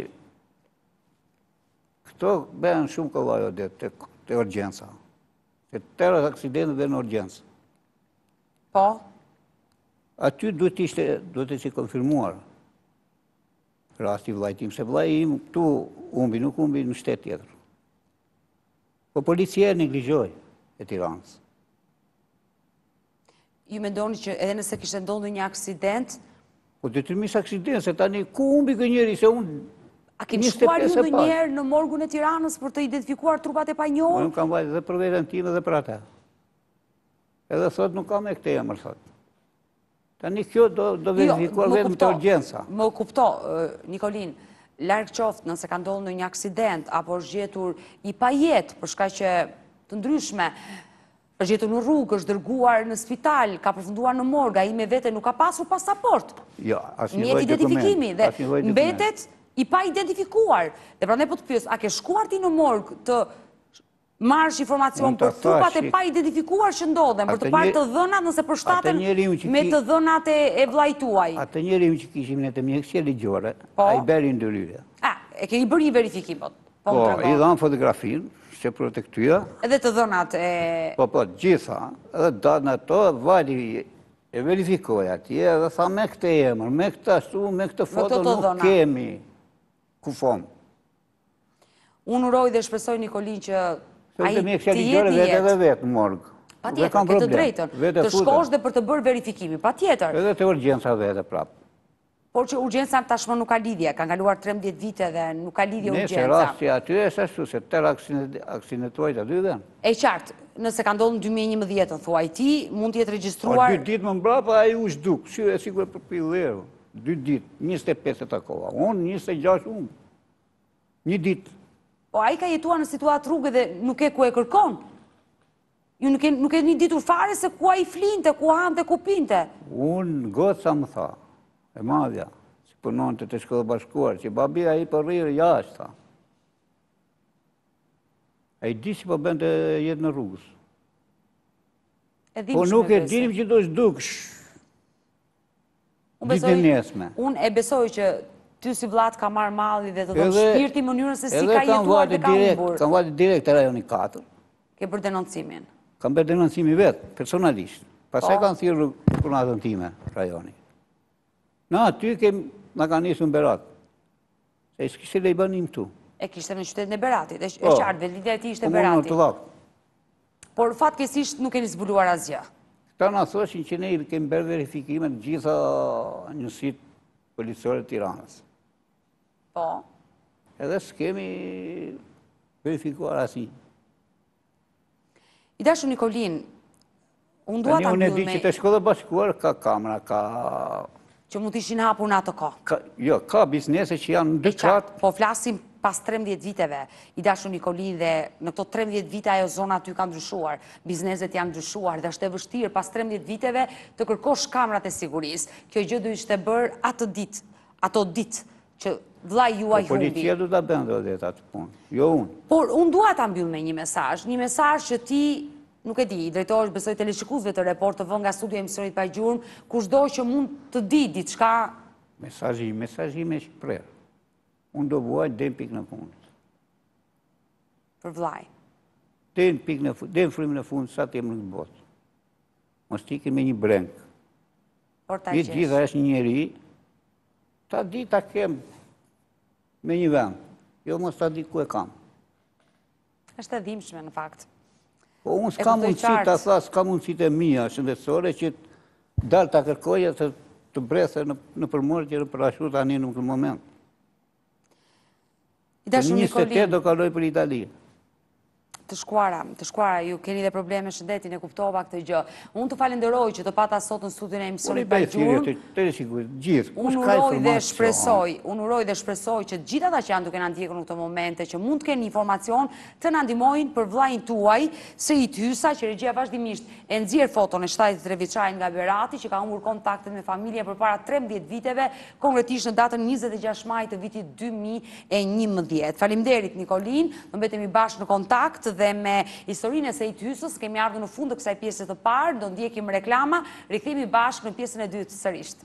këto bëhen shumë kollaj dhe të urgjenca. Se tërë aksidentët dhe në urgjencë. Po? Aty duhet ishte, duhet të si konfirmuar rasti vlajtim, se vlaj im këtu umbi, nuk umbi në shtet tjetër. Po policia e negligjoj e Tiranës. Ju mendoni që edhe nëse kishte ndodhur një aksident, Po detyrimisht aksident, se tani ku umbi kë njeri, se unë a keni njëzet e shkuar ju pesë e parë. ndonjëherë në morgun e Tiranës për të identifikuar trupat e panjohur? Unë kam vajtë dhe për vetën time dhe për ata. Edhe thot nuk kam e këte emër, thot. Tani kjo do, do verifikuar Jo, më vetëm të kupto, urgjenca. Më kupto, ë, Nikolin, larg qoftë nëse ka ndodhur në një aksident apo është gjetur i pajet për shkak që të ndryshme, është gjetur në rrugë, është dërguar në spital, ka përfunduar në morg, ai me vete nuk ka pasur pasaport. Jo, asnjë Mjet lloj identifikimi dokument, dhe asnjë lloj dokument. mbetet i pa identifikuar. Dhe prandaj po të pyes, a ke shkuar ti në morg të marrësh informacion Unë ta për trupat e thash, pa identifikuar që ndodhen, për të atë parë nje- të dhënat nëse përshtaten atë njeriu që me ki- të dhënat e, e vllajtuaj. Atë njeriu që kishim ne të mjekësie ligjore, Po. ai beri ndërhyrje. A, e keni bërë një verifikim, po? Po, Po, më i tregon. dhan fotografinë, që për të këtyja, Edhe të dhënat e... po, po, gjitha, edhe datën ato, vali e verifikoj atje, dhe tha me këtë emër, me këtë ashtu, me këtë foto këto nuk dhëna. kemi kufon. Unë uroj dhe shpresoj Nikolin që Se ai të mjekësia të ligjore jetë në vetë edhe jetë. vetë në morgë. Pa Dhe tjetër, kam ke të problem. drejtën, Vete të futem. shkosh dhe për të bërë verifikimi, pa tjetër. Edhe të urgjenca vete prapë. Por që urgjenca tashmë nuk ka lidhje, ka ngaluar trembëdhjetë vite dhe nuk ka lidhje Nëse urgjenca. rasti aty e ashtu, se tërë aksidentuajt aty dhe. E qartë, nëse ka ndodhur në dy mijë e njëmbëdhjetë, thuaj ti, mund të jetë Po regjistruar. dy ditë më mbrapa ai u zhduk, si e sigur për pilleru. Dy ditë, njëzet e pesë e takova. Unë njëzet e gjashtë unë. Një ditë. Po ai ka jetuar në situatë rrugë dhe nuk e ku e kërkon. Ju nuk e nuk e një ditur fare se ku ai flinte, ku hante, ku pinte. Unë goca më tha, e madhja, që punon të të shkollë bashkuar, që babia i për rrirë jashtë, tha. A i di që po bënde jetë në rrugës. E dim Po shumë nuk e besi. dinim që do zhduk, Unë ditë e besoj- nesme. Unë e besoj që ty si vllat ka marrë malli dhe të thonë Edhe- shpirti mënyrën se si edhe ka kam jetuar vajtë dhe ka direkt- humbur. Kam vajtë direkt të rajoni katër, Ke bërë denoncimin. kam bërë denoncimi vetë, personalisht. Pasaj Po. kanë thirrë punatën time, rajoni. Na, aty kem, na ka nisë në Berat. Se i s'kishte lejbanim këtu. E kishte në qytetin e Beratit, e e Po. qartë, vendlidhja e tij ishte Po, më në Berati. të vakë. Por fatkeqësisht nuk keni zbuluar asgjë. Këta na thoshin që ne kemi bërë verifikime në gjitha njësit policore të Tiranës. Po. Edhe s'kemi verifikuar asnjë. I dashur Nikolin, unë dua Tani ta unë e mbyll di me që të shkollë bashkuar ka kamera, ka... që mund të ishin hapur në atë kohë. ka jo, ka biznese që janë në E dy qartë, qatë. po flasim pas trembëdhjetë viteve, i dashur Nikolin, dhe në këto trembëdhjetë vite ajo zona aty ka ndryshuar, bizneset janë ndryshuar, dhe është e vështirë pas trembëdhjetë viteve të kërkosh kamrat e sigurisë. Kjo gjë do ishte bërë atë ditë, ato ditë që vllai juaj Po humbi. policia du ta bëndë edhe atë punë, jo unë. Por unë dua ta mbyll me një mesazh, një mesazh që ti nuk e di, drejtori besoj teleshikuesve të Report T V nga studio e emisionit Pa Gjurmë, kushdo që mund të di diçka. Mesazhi, mesazhi me shpreh. Unë do vuaj deri pikë në fund. Për vllai. Deri pikë në fund, deri frymën në fund sa të jem në botë. Mos tikin me një breng. Por ta Një gjesh. gjitha është një njeri, ta di ta kem me një vend. Jo mos ta di ku e kam. Është e dhimbshme në fakt. Po unë E s'ka kuptoj mundësi ta qartë. tha, s'ka mundësit e mia shëndetësore që dal ta kërkoja të, të brethe në, në përmorgje në parashut tani në këtë moment. I dashur njëzet e tetë Nikolin, do kaloj për Itali. të shkuara, të shkuara, ju keni dhe probleme shëndetin, e kuptova këtë gjë. Unë të falenderoj që të pata sot në studion e Unë i emisionit Pa bëj thirrje Gjurmë. të teleshikues, gjithë. kush Unë ka uroj dhe informacion, shpresoj, unë uroj dhe shpresoj që gjithë ata që janë duke na ndjekur në këto momente, që mund të kenë informacion, të na ndihmojnë për vllain tuaj, Sejit Hysa, që regjia vazhdimisht e nxjerr foton e shtatëdhjetë e tre vjeçarit nga Berati, që ka humbur kontaktet me familjen përpara trembëdhjetë viteve, konkretisht në datën njëzet e gjashtë maj të vitit dy mijë e njëmbëdhjetë. Faleminderit Nikolin, do mbetemi bashkë në kontakt dhe me historinë e Sejit Hysës kemi ardhur në fund të kësaj pjese të parë, do ndjekim reklama, rikthehemi bashkë në pjesën e dytë sërish.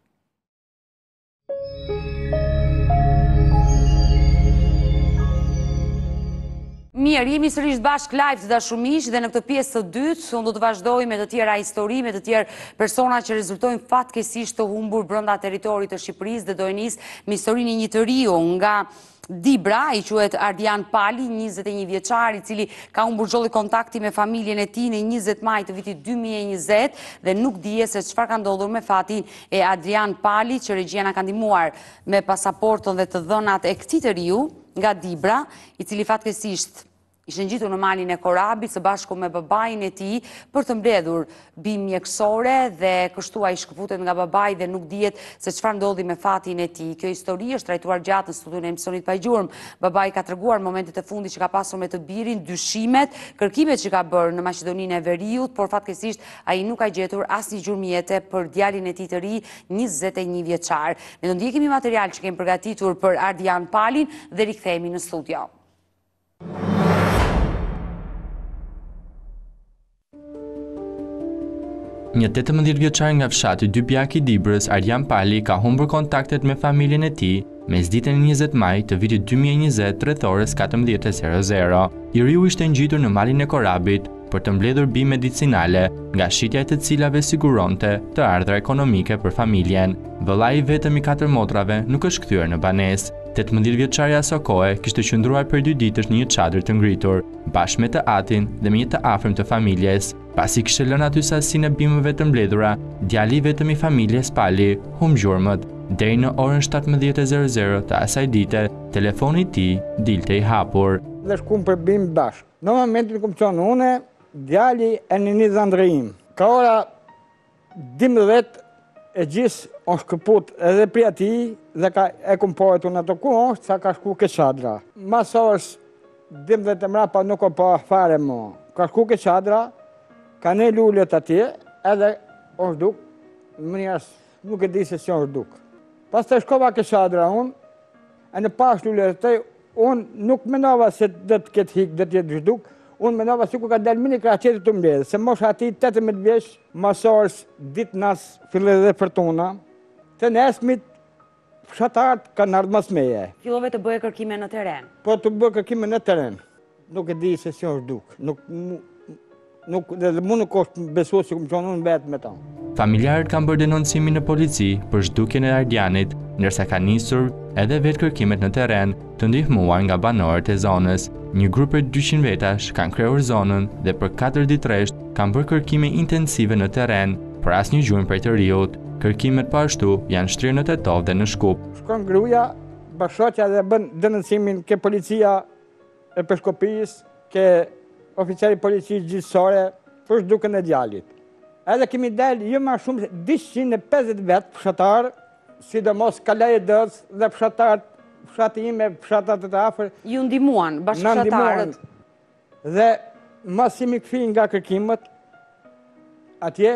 Mirë, jemi sërish bashkë live të dashumish dhe në këtë pjesë të dytë, unë do të vazhdoj me të tjera histori, me të tjerë persona që rezultojnë fatkesisht të humbur brenda teritorit të Shqipërisë dhe do e nis me historinë e një të riu nga Dibra, i quhet Ardian Pali, njëzet e një vjeçar, i cili ka humbur xholli kontakti me familjen e tij në njëzet maj të vitit dy mijë e njëzet dhe nuk dije se çfarë ka ndodhur me fatin e Adrian Pali, që regjia na ka ndihmuar me pasaportën dhe të dhënat e këtij të riu nga Dibra, i cili fatkesisht ishte ngjitur në malin e Korabit së bashku me babain e tij për të mbledhur bimë mjekësore dhe kështu ai shkëputet nga babai dhe nuk dihet se çfarë ndodhi me fatin e tij. Kjo histori është trajtuar gjatë në studion e emisionit Pa Gjurmë. Babai ka treguar momentet e fundit që ka pasur me të birin, dyshimet, kërkimet që ka bërë në Maqedoninë e Veriut, por fatkesisht ai nuk ka gjetur asnjë gjurmëjete për djalin e tij të ri, njëzet e një vjeçar. Ne do ndjekim material që kemi përgatitur për Ardian Palin dhe rikthehemi në studio. Një tetëmbëdhjetë vjeçar nga fshati Dypjak i Dibrës, Ardian Pali, ka humbur kontaktet me familjen e tij mes ditën e njëzet maj të vitit dy mijë e njëzet rreth orës katërmbëdhjetë e zero zero. I riu ishte ngjitur në malin e Korabit për të mbledhur bimë medicinale, nga shitja e të cilave siguronte të ardhra ekonomike për familjen. Vëllai i vetëm i katër motrave nuk është kthyer në banesë. tetëmbëdhjetë vjeçari aso kohe kishte qëndruar për dy ditësh në një çadër të ngritur, bashkë me të atin dhe me një të afërm të familjes. Pasi kishte lënë aty sasinë e bimëve të mbledhura, djali i vetëm i familjes Pali humb gjurmët. Deri në orën shtatëmbëdhjetë e zero zero të asaj dite, telefoni i tij dilte i hapur. Dhe shkum për bimë bashkë. Në momentin ku më qonë une, djali e një një zandrëjim. Ka ora dimëdhjetë e gjithë o shkëput edhe pri ati dhe ka e kumpojët unë ato ku është, sa ka shku ke qadra. Mas orës dimëdhjetë e mrapa nuk o pa fare mo. Ka shku ke qadra, ka ne lullet atje, edhe është duk, më njërës nuk e di se si është duk. Pas të shkova ke qadra unë, e në pas lullet atje, unë nuk menova se dhe të ketë hikë, dhe të jetë zhduk, unë menova si ku ka delë mini kraqetit të mbledhe, se mosha ati tetëmbëdhjetë vjeç, masores, ditë nas, fillë dhe fërtuna, të nesmit, fshatarët kanë ardhë mas meje. Fillove të bëje kërkime në teren? Po të bëje kërkime në teren. Nuk e di se si është duk. Nuk, nuk, dhe mu nuk është besu si ku më qonë unë vetë me ta. Familjarët kanë bërë denoncimin në polici për zhdukjen e Ardianit, ndërsa ka nisur edhe vetë kërkimet në teren të ndihmuar nga banorët e zonës. Një grup për dyqind vetash kanë krehur zonën dhe për katër ditë rresht kanë bërë kërkime intensive në teren, por asnjë gjurmë prej të riut. Kërkimet po ashtu janë shtrirë në Tetov dhe në Shkup. Shkon gruaja, bashkëqja dhe bën denoncimin ke policia e Peshkopijës, ke oficeri policisë gjithësore për zhdukjen e djalit. Edhe kemi delë jo më shumë se dyqind e pesëdhjetë vetë fshatarë, sidomos Kalaj e Dës dhe fshatarët, fshati im e fshatarët të afër. Ju ndihmuan bashkëfshatarët? Dhe mas i mi kthyi nga kërkimet, atje,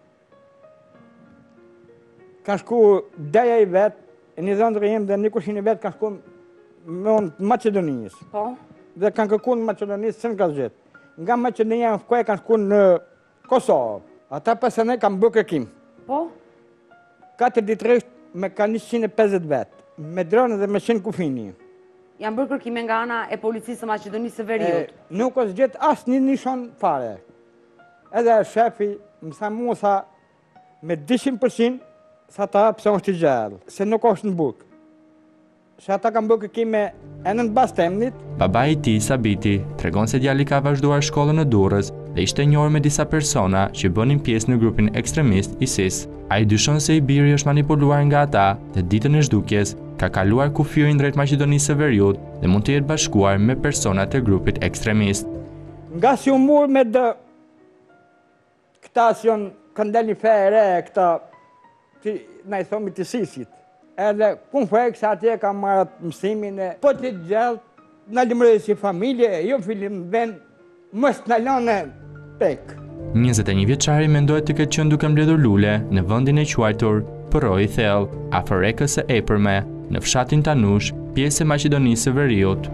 ka shku deja i vetë, një dhëndër im dhe një kushin i vetë ka shku me unë Macedonisë. Po? Dhe kanë kërku në Macedonisë se në ka zgjetë. nga Maqedonia në kohë kanë shku në Kosovë. Ata pas ne kanë bërë kërkim. Po? Katër ditërisht me kanë njëqind e pesëdhjetë vetë, me dronë dhe me qenë kufini. Janë bërë kërkime nga ana e policisë së Maqedonisë së Veriut. Nuk është gjetë asë një nishon fare. Edhe shefi më tha mua tha me dyqind përqind sa ta pëse është i gjallë, se nuk është në bukë. Se ata kanë bërë kërkime e në bas temnit. Baba i tij, Sabiti, tregon se djali ka vazhduar shkollën në Durrës dhe ishte njohur me disa persona që bënin pjesë në grupin ekstremist ISIS. Ai dyshon se i biri është manipuluar nga ata dhe ditën e zhdukjes ka kaluar kufirin drejt Maqedonisë së Veriut dhe mund të jetë bashkuar me personat e grupit ekstremist. Nga si u murë me dë këta si jonë kanë del një fe e re, këta ti, na i thomi të sisit. Edhe kun fërë kësa atje ka marrat mësimin e po të gjellë, në limrëjë si familje, jo filim ven, mës në lane pek. njëzet e një vjeçari mendohet të ketë qenë duke mbledhur lule në vendin e quajtur Përroj i Thellë, afër Ekës së Epërme, në fshatin Tanush, pjesë e Maqedonisë së Veriut.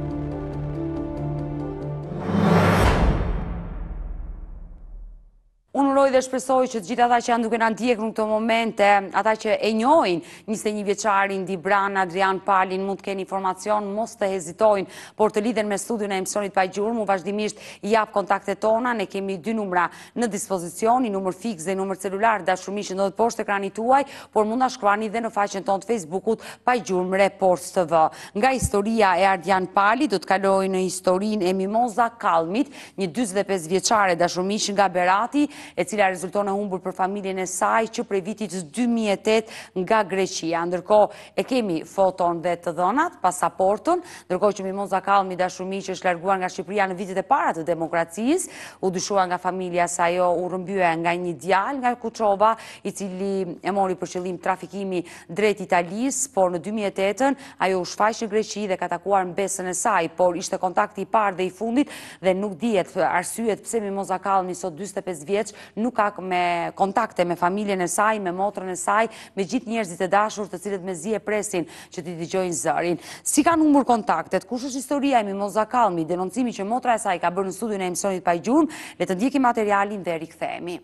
Unë uroj dhe shpresoj që të gjithë ata që janë duke na ndjekur në këto momente, ata që e njohin njëzet e një vjeçarin Dibran Adrian Palin, mund të kenë informacion, mos të hezitojnë, por të lidhen me studion e emisionit Pa Gjurmë, vazhdimisht i jap kontaktet tona, ne kemi dy numra në dispozicion, një numër fiks dhe një numër celular, dashurmiq që ndodhet poshtë ekranit tuaj, por mund na shkruani dhe në faqen tonë të Facebookut Pa Gjurmë Reports T V. Nga historia e Ardian Pali, do të kaloj në historinë e Mimoza Kallmit, një dyzet e pesë vjeçare dashurmiq nga Berati, e cila rezulton e humbur për familjen e saj që prej vitit dy mijë e tetë nga Greqia. Ndërkohë e kemi foton dhe të dhënat, pasaportën, ndërkohë që Mimoza Kallmi dashurmiq është larguar nga Shqipëria në vitet e para të demokracisë, u dyshua nga familja se ajo u rrëmbye nga një djalë nga Kuçova, i cili e mori për qëllim trafikimi drejt Italisë, por në dy mijë e tetën ajo u shfaq në Greqi dhe ka takuar mbesën e saj, por ishte kontakti i parë dhe i fundit dhe nuk dihet arsyet pse Mimoza Kallmi sot dyzet e pesë vjeç nuk ka me kontakte me familjen e saj, me motrën e saj, me gjithë njerëzit e dashur të cilët mezi e presin që t'i dëgjojnë zërin. Si kanë humbur kontaktet, kush është historia e Mimoza Kallmi, denoncimi që motra e saj ka bërë në studion e emisionit Pa Gjurmë, le të ndjekim materialin dhe rikthehemi.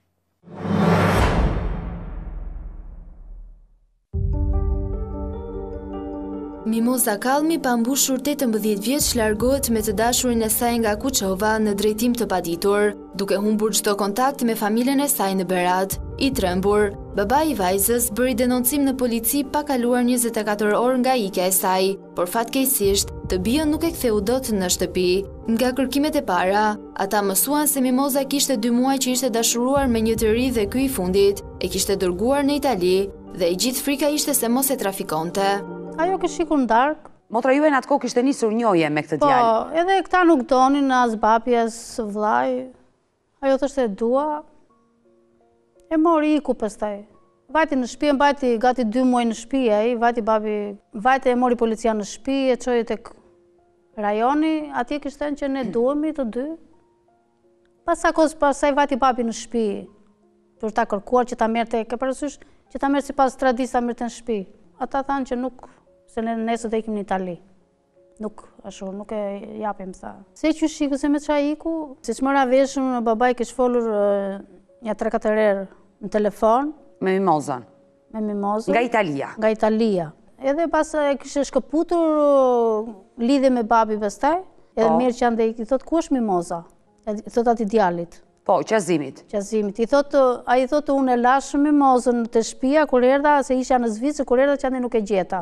Mimoza Kallmi, pa mbushur tetëmbëdhjetë vjeç, largohet me të dashurin e saj nga Kuçova në drejtim të paditur, duke humbur çdo kontakt me familjen e saj në Berat. I trembur, babai i vajzës bëri denoncim në polici pa kaluar njëzet e katër orë nga ikja e saj, por fatkeqësisht të bijën nuk e ktheu dot në shtëpi. Nga kërkimet e para, ata mësuan se Mimoza kishte dy muaj që ishte dashuruar me një të ri dhe ky i fundit e kishte dërguar në Itali dhe i gjithë frika ishte se mos e trafikonte. Ajo kështë shikur në darkë. Motra juaj në atë kohë kishte nisur njohje me këtë djalë. Po, edhe këta nuk donin, as babi, as vllai. Ajo thoshte e dua. E mori iku pastaj. Vajti në shtëpi, mbajti gati dy muaj në shtëpi ai, vajti babi, vajti e mori policia në shtëpi, e çoi tek rajoni, atje kishte thënë që ne duhemi të dy. Pas sa kohë pastaj vajti babi në shtëpi për ta kërkuar që ta merrte, ke parasysh që ta merrte sipas tradisë, ta merrte në shtëpi. Ata thanë që nuk, se ne nesër do ikim në Itali. Nuk, ashtu, nuk e japim, tha. Se që shiku se me qa iku, si që mëra veshën, babaj kishë folur një tre katër herë në telefon. Me Mimozën? Me Mimozën. Nga Italia? Nga Italia. Edhe pas e kishë shkëputur lidhe me babi pastaj, edhe mirë që ande i thot, ku është Mimoza? I thot ati djalit. Po, qazimit. Qazimit. A i thotë unë e lashë Mimozën të shtëpia, kur erdha, se isha në Zvicër, kur erdha që ande nuk e gjeta.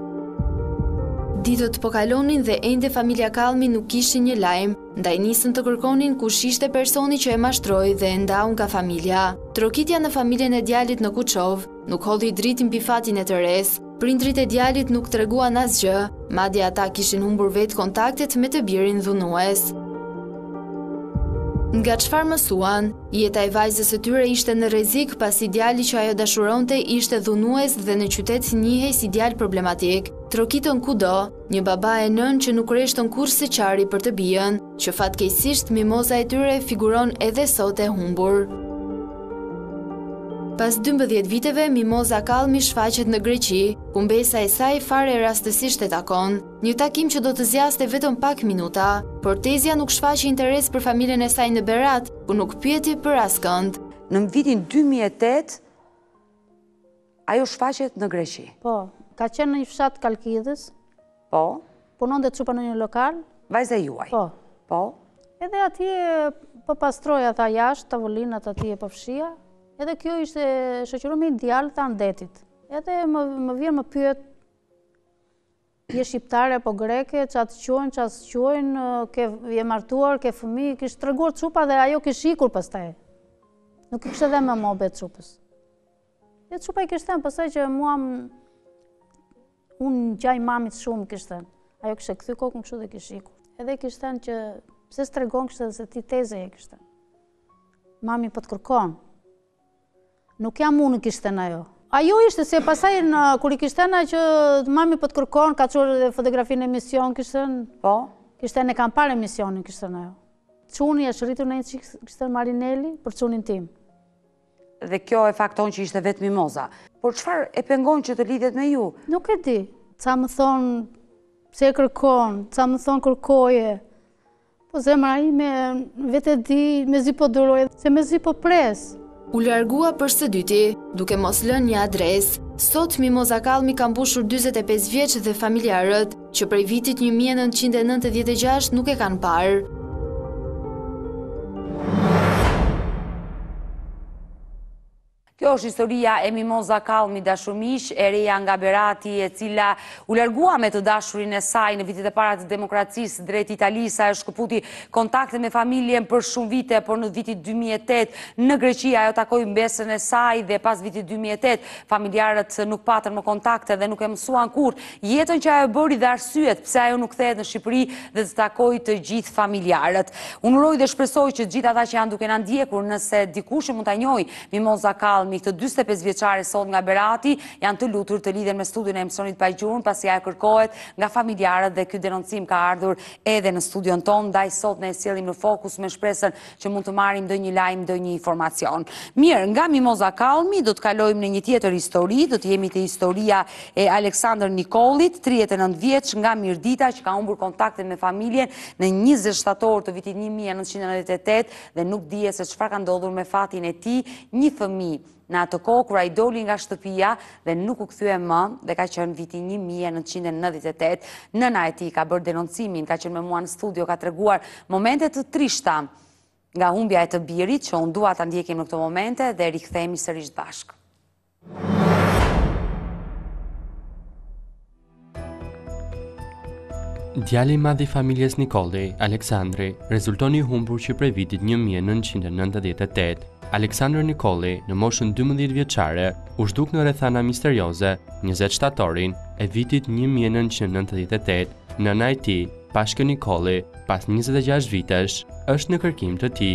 Ditët po kalonin dhe ende familja Kallmi nuk kishin një lajm, ndaj nisën të kërkonin kush ishte personi që e mashtroi dhe e ndau nga familja. Trokitja në familjen e djalit në Kuçov nuk hodhi dritin mbi fatin e të res. Prindrit e djalit nuk treguan asgjë, madje ata kishin humbur vetë kontaktet me të birin dhunues. Nga çfarë mësuan, jeta e vajzës së tyre ishte në rrezik pasi djali që ajo dashuronte ishte dhunues dhe në qytet njihej si djalë problematik. Trokitën kudo, një baba e nën që nuk reshton kurrë së qari për të bijën, që fatkeqësisht Mimoza e tyre figuron edhe sot e humbur. Pas dymbëdhjetë viteve, Mimoza Kallmi shfaqet në Greqi, ku mbesa e saj fare rastësisht e takon, një takim që do të zjaste vetëm pak minuta. por Tezja nuk shfaqi interes për familjen e saj në Berat, por nuk pyeti për askënd. Në vitin dy mijë e tetë, ajo shfaqet në Greqi. Po, ka qenë në një fshat Kalkidhës. Po. Punon dhe çupa në një lokal. Vajza juaj. Po. Po. Edhe atje po pastroja tha jashtë, tavolinat atje po fshija. Edhe kjo ishte shoqëruar me djalë tha ndetit. Edhe më, më vjen më pyet, je shqiptare apo greke, çat quajnë, çat quajnë, ke je martuar, ke fëmijë, kishte treguar çupa dhe ajo kishte ikur pastaj. Nuk kishte dhe më mobe çupës. Dhe çupa i kishte thënë pastaj që mua unë gjaj mamit shumë kishte thënë. Ajo kishte kthy kokën kështu dhe kishte ikur. Edhe kishte thënë që pse s'tregon kishte se ti teze je kishte. Mami po të kërkon. Nuk jam unë kishte thënë ajo. Ajo ishte se pasaj në, kur i kishte thënë që mami po të kërkon, ka çuar edhe fotografinë e emision kishte thënë. Po. Kishte thënë e kam parë emisionin kishte thënë ajo. Çuni është rritur në një çik kishte thënë Marineli për çunin tim. Dhe kjo e fakton që ishte vetë mimoza. Por çfarë e pengon që të lidhet me ju? Nuk e di. Ca më thon pse e kërkon, ca më thon kërkoje. Po zemra ime vetë e di, mezi po duroj, se mezi po pres. U largua për së dyti, duke mos lënë një adresë. Sot Mimoza Kallmi ka mbushur dyzet e pesë vjeç dhe familjarët, që prej vitit një mijë e nëntëqind e nëntëdhjetë e gjashtë nuk e kanë parë. Kjo është historia e Mimoza Kallmi, dashurmiq, e reja nga Berati, e cila u largua me të dashurin e saj në vitet e para të demokracisë drejt Italisë. Ajo shkëputi kontakte me familjen për shumë vite, por në vitin dy mijë e tetë në Greqi ajo takoi mbesën e saj dhe pas vitit dy mijë e tetë familjarët nuk patën më kontakte dhe nuk e mësuan kurrë jetën që ajo bëri dhe arsyet pse ajo nuk kthehet në Shqipëri dhe të takojë të gjithë familjarët. Unë uroj dhe shpresoj që gjithë ata që janë duke na ndjekur, nëse dikush mund ta njohë Mimoza Kallmi, këtë dyzet e pesë vjeçare sot nga Berati, janë të lutur të lidhen me studion e emisionit Pa Gjurmë, pasi ajo kërkohet nga familjarët dhe ky denoncim ka ardhur edhe në studion ton, ndaj sot ne e sjellim në fokus me shpresën që mund të marrim ndonjë lajm, ndonjë informacion. Mirë, nga Mimoza Kallmi do të kalojmë në një tjetër histori, do të jemi te historia e Aleksandr Nikollit, tridhjetë e nëntë vjeç, nga Mirdita, që ka humbur kontaktin me familjen në njëzet shtator të vitit një mijë e nëntëqind e nëntëdhjetë e tetë dhe nuk dihet se çfarë ka ndodhur me fatin e tij, një fëmijë në atë kohë kur ai doli nga shtëpia dhe nuk u kthye më dhe ka qenë viti një mijë e nëntëqind e nëntëdhjetë e tetë. Nëna e tij ka bërë denoncimin, ka qenë me mua në studio, ka treguar momente të trishta nga humbja e të birit, që unë dua ta ndjekim në këto momente dhe rikthehemi sërish bashkë. Djali i madh i familjes Nikolli, Aleksandri, rezultoni i humbur që prej vitit një mijë e nëntëqind e nëntëdhjetë e tetë. Aleksandr Nikolli, në moshën dymbëdhjetë vjeçare, u zhduk në rrethana misterioze njëzet shtatorin e vitit një mijë e nëntëqind e nëntëdhjetë e tetë. Nëna e tij, Pashkë Nikolli, pas njëzet e gjashtë vitesh, është në kërkim të tij.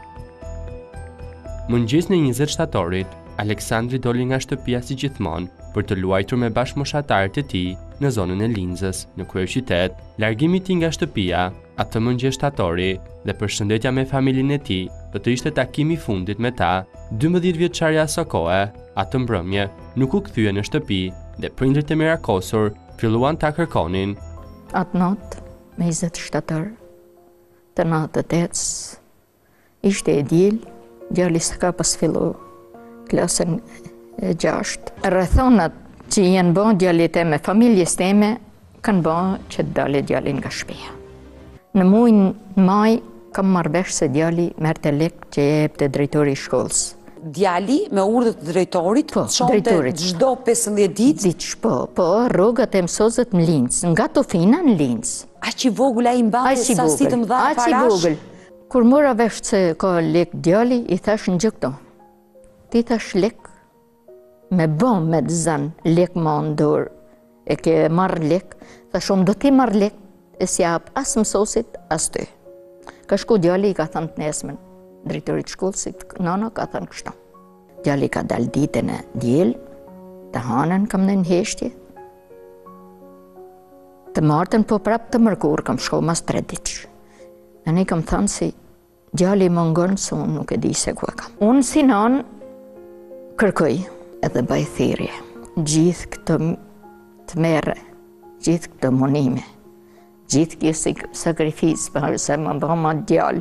Mëngjes në njëzet shtatorit, Aleksandri doli nga shtëpia si gjithmonë për të luajtur me bashkëmoshatarët e tij në zonën e Linzës, në kryeqytet. Largimi i tij nga shtëpia atë mëngjes shtatori dhe përshëndetja me familjen e tij do të ishte takimi i fundit me ta. dymbëdhjetë vjeçarja së kohe, atë mbrëmje, nuk u kthye në shtëpi dhe prindrit e mirakosur filluan ta kërkonin. Atë natë, me njëzet shtator të nëntëdhjetë, ishte e diel, djali s'ka pas fillu klasën e gjashtë. Rrethonat që janë bën djalit e me familjes teme, kanë bën që të dalë djali nga shtëpia. Në muajin maj kam marrë vesh se djali merrte lek që jepte drejtori i shkollës. Djali me urdhër të drejtorit, po, çonte çdo pesëmbëdhjetë ditë? Diç, po, po, rrogat e mësozët në Linz, nga Tofina në Linz. Aq i vogël ai mbante sasi të mëdha parash? Aq i vogël. Kur mora vesh se ka lek djali, i thash në gjë këto. Ti thash lek, me bom me të zën, lek ma ndor, e ke marrë lek, thash unë do ti marrë lek, e si jap as mësosit, as ty. Ka shku djali, i ka thënë të nesmen, drejtorit shkollësit, nana ka thënë kështu. Djali ka dalë ditën e djel, të hanën kam në nheshtje, të martën po prap të mërkur, kam shko mas tre ditë. E ne kam thënë si, djali më ngërnë, se unë nuk e di se ku e kam. Unë si nanë, kërkoj edhe bëj thirrje, gjithë këtë të merre, gjithë këtë munime, Gjithë kjo sakrificë, për se më bëma ma djallë,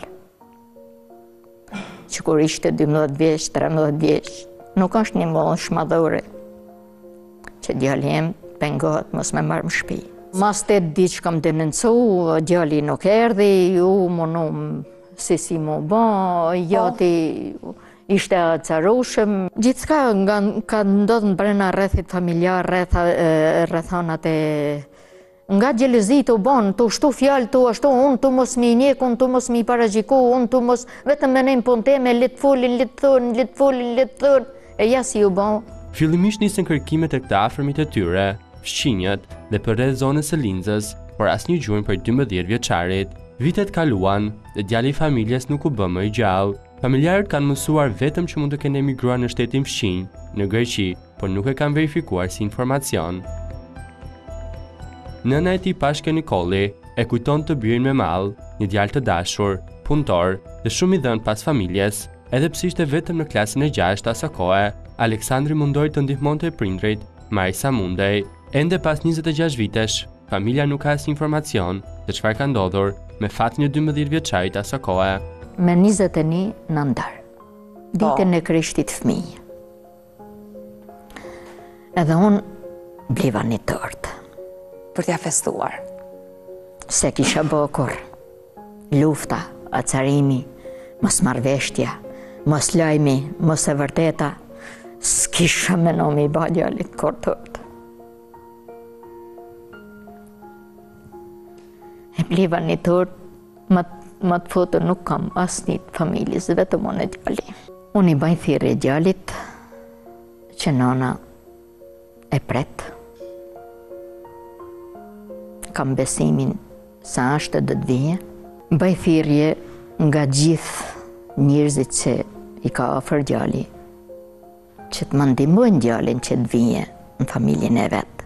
që kur ishte dymbëdhjetë vjeç, tridhjetë vjeç, nuk është një mollë shmadhore, që djali jem pengohet mos me marrë më shpi. Mas të ditë që kam denoncu, djali nuk erdhi, ju munum si si mu bo, jati ishte carushëm. Gjithçka ka ndodhë në brenda rrethit familjar, rrethonat e nga gjelëzi të bon, të shtu fjalë, të ashtu, unë të mos mi njek, unë të mos mi paragjiku, unë të mos vetëm menem pun teme, litë folin, litë thonë, litë folin, litë thonë, e ja si u bon. Fillimisht nisën kërkimet e këta afërmit e tyre, fshinjët dhe përreth zonës së Linzës, por asnjë gjurmë për dymbëdhjetë vjeçarit. Vitet kaluan dhe djali i familjes nuk u bë më i gjallë. Familjarët kanë mësuar vetëm që mund të kenë emigruar në shtetin fshinj, në Greqi, por nuk e kanë verifikuar si informacion. Nëna e tij Pashke Nikolli e kujton të birin me mall, një djalë të dashur, punëtor dhe shumë i dhënë pas familjes, edhe pse ishte vetëm në klasën e gjashtë asaj kohe. Aleksandri mundoi të ndihmonte prindrit, marri sa mundej. Ende pas njëzet e gjashtë vitesh, familja nuk ka asnjë informacion se çfarë ka ndodhur me fatin e dymbëdhjetë vjeçarit asaj kohe. Me njëzet e një në ndar, ditën e krishtit fëmijë. Edhe unë bliva një tortë. Për t'ja festuar? Se kisha bë kur. Lufta, acarimi, mos marrëveshtja, mos lajmi, mos e vërteta, s'kisha me nomi i ba djalit kur tortë. E bliva një tortë, më të foto nuk kam asnjë të familjes, vetëm unë e djali. Unë i baj thirrje djalit që nona e pret. Kam besimin sa është dhe të vije. Baj thirrje nga gjithë njerëzit që i ka ofër djali, që të më ndihmojnë djalin që të vije në familjen e vet.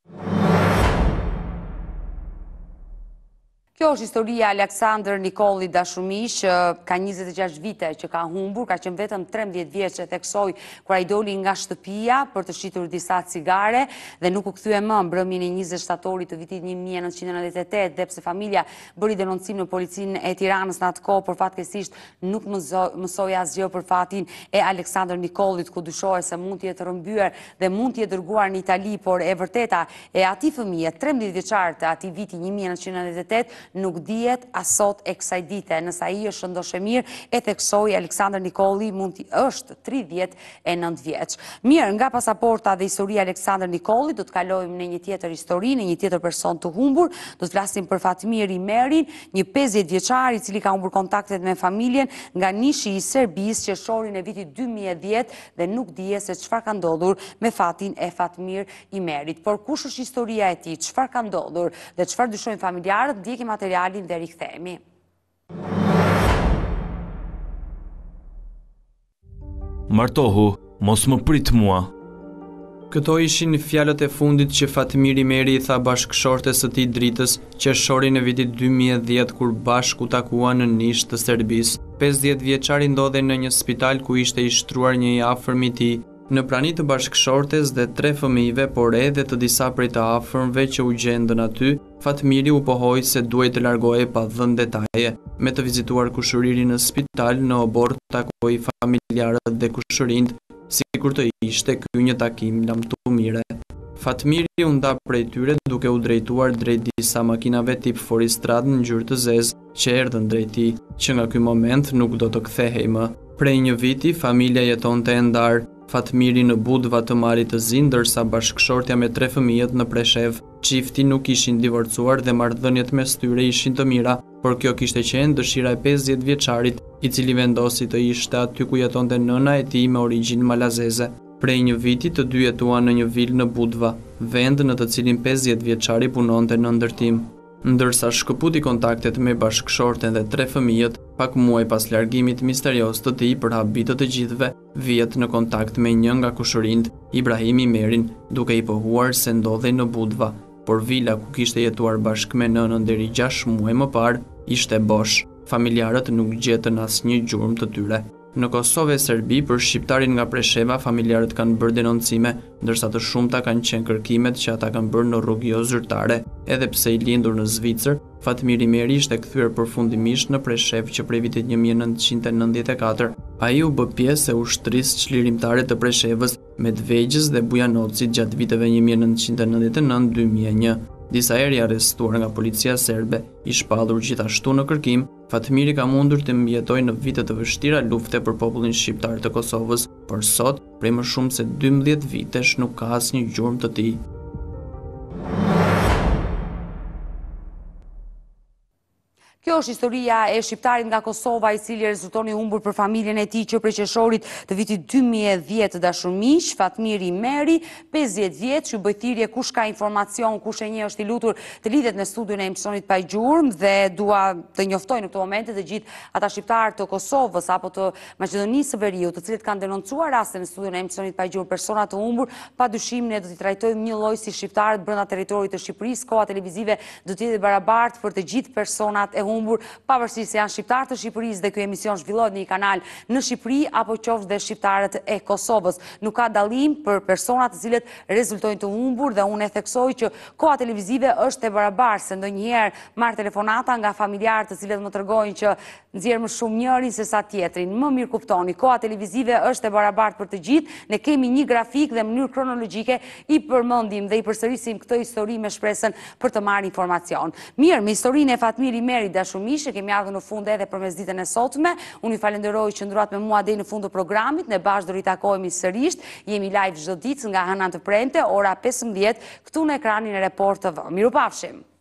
Kjo është historia Aleksandr Nikolli Dashumish, ka njëzet e gjashtë vite që ka humbur, ka qenë vetëm trembëdhjetë vjeç e theksoi kur ai doli nga shtëpia për të shitur disa cigare dhe nuk u kthye më mbrëmjen e njëzet shtatorit të vitit një mijë e nëntëqind e nëntëdhjetë e tetë, dhe pse familja bëri denoncim në policinë e Tiranës në atë kohë, por fatkeqësisht nuk mësoi asgjë për fatin e Aleksandr Nikollit, ku dyshohet se mund të jetë rrëmbyer dhe mund të jetë dërguar në Itali, por e vërteta e atij fëmije trembëdhjetë vjeçar të atij viti një mijë e nëntëqind e nëntëdhjetë e tetë nuk dihet asot e kësaj dite. Nëse ai është shëndoshë mirë, e theksoi Aleksandr Nikolli mund të është tridhjetë e nëntë vjeç. Mirë, nga pasaporta dhe historia Aleksandr Nikolli, do të kalojmë në një tjetër histori, në një tjetër person të humbur. Do të flasim për Fatmir Imerin, një pesëdhjetë vjeçar i cili ka humbur kontaktet me familjen nga nishi i Serbisë qershorin e vitit dy mijë e dhjetë dhe nuk dihet se çfarë ka ndodhur me fatin e Fatmir Imerit. Por kush është historia e tij, çfarë ka ndodhur dhe çfarë dyshojnë familjarët, ndjekim materialin dhe rikthehemi. Martohu, mos më prit mua. Këto ishin fjalët e fundit që Fatmir Imeri i tha bashkëshortes së tij Dritës, qershorin e vitit dy mijë e dhjetë, kur bashkë u takuan në nish të Serbisë. pesëdhjetë vjeçari ndodhej në një spital ku ishte i shtruar një i afërm i tij. Në prani të bashkëshortes dhe tre fëmijëve, por edhe të disa prej të afërmve që u gjendën aty, Fatmiri u pohoi se duhej të largohej pa dhënë detaje. Me të vizituar kushëririn në spital, në obor takoi familjarët dhe kushërinë, sikur të ishte ky një takim lamtumire. Fatmiri u nda prej tyre duke u drejtuar drejt disa makinave tip Foristrad në ngjyrë të zezë që erdhën drejt tij, që nga ky moment nuk do të kthehej më. Prej një viti, familja jetonte e ndarë. Fatmiri në Budva të Marit të Zi, ndërsa bashkëshortja me tre fëmijët në Preshev. Çifti nuk ishin divorcuar dhe marrëdhëniet mes tyre ishin të mira, por kjo kishte qenë dëshira e pesëdhjetë vjeçarit, i cili vendosi të ishte aty ku jetonte nëna e tij me origjinë malazeze. Prej një viti të dy jetuan në një vilë në Budva, vend në të cilin pesëdhjetë vjeçari punonte në ndërtim. Ndërsa shkëputi kontaktet me bashkëshorten dhe tre fëmijët, pak muaj pas largimit misterios të tij për habitët të gjithëve, vihet në kontakt me një nga kushërinjt, Ibrahim Imerin, duke i pohuar se ndodhej në Budva, por vila ku kishte jetuar bashkë me nënën deri gjashtë muaj më parë ishte bosh. Familjarët nuk gjetën asnjë gjurmë të tyre. Në Kosovë e Serbi, për shqiptarin nga Presheva, familjarët kanë bërë denoncime, ndërsa të shumta kanë qenë kërkimet që ata kanë bërë në rrugë jo zyrtare. Edhe pse i lindur në Zvicër, Fatmiri Meri ishte kthyer përfundimisht në Preshevë që prej vitit një mijë e nëntëqind e nëntëdhjetë e katër. Ai u bë pjesë e ushtrisë çlirimtare të Preshevës, Medvegjës dhe Bujanocit gjatë viteve një mijë e nëntëqind e nëntëdhjetë e nëntë deri në dy mijë e një. Disa herë i arrestuar nga policia serbe, i shpallur gjithashtu në kërkim, Fatmiri ka mundur të mbijetojë në vite të vështira lufte për popullin shqiptar të Kosovës, por sot, prej më shumë se dymbëdhjetë vitesh, nuk ka asnjë gjurmë të tij. Kjo është historia e shqiptarit nga Kosova, i cili rezultoni humbur për familjen e tij që prej qershorit të vitit dy mijë e dhjetë dashur miq, Fatmiri Meri, pesëdhjetë vjeç, ju bëj thirrje kush ka informacion, kush e njeh është i lutur të lidhet në studion e emisionit pa gjurmë dhe dua të njoftoj në këtë moment të gjithë ata shqiptarë të Kosovës apo të Maqedonisë së Veriut, të cilët kanë denoncuar rastin në studion e emisionit pa gjurmë, persona të humbur, padyshim ne do t'i trajtojmë një lloj si shqiptarët brenda territorit të Shqipërisë. Koha televizive do të jetë barabartë për të gjithë personat e humbur, pavarësisht se janë shqiptarë të Shqipërisë dhe ky emision zhvillohet në një kanal në Shqipëri apo qoftë dhe shqiptarët e Kosovës. Nuk ka dallim për personat të cilët rezultojnë të humbur dhe unë e theksoj që koha televizive është e barabartë, se ndonjëherë marr telefonata nga familjarë të cilët më tregojnë që nxjerr më shumë njërin se sa tjetrin. Më mirë kuptoni, koha televizive është e barabartë për të gjithë. Ne kemi një grafik dhe mënyrë kronologjike i përmendim dhe i përsërisim këtë histori me shpresën për të marrë informacion. Mirë, me historinë e Fatmiri Meri dashur miq, e kemi ardhur në fund edhe përmes ditën e sotme. Unë ju falenderoj që ndruat me mua deri në fund të programit. Ne bashkë do ritakohemi sërish. Jemi live çdo ditë nga Hëna të Premte, ora pesëmbëdhjetë këtu në ekranin e Report T V. Mirupafshim.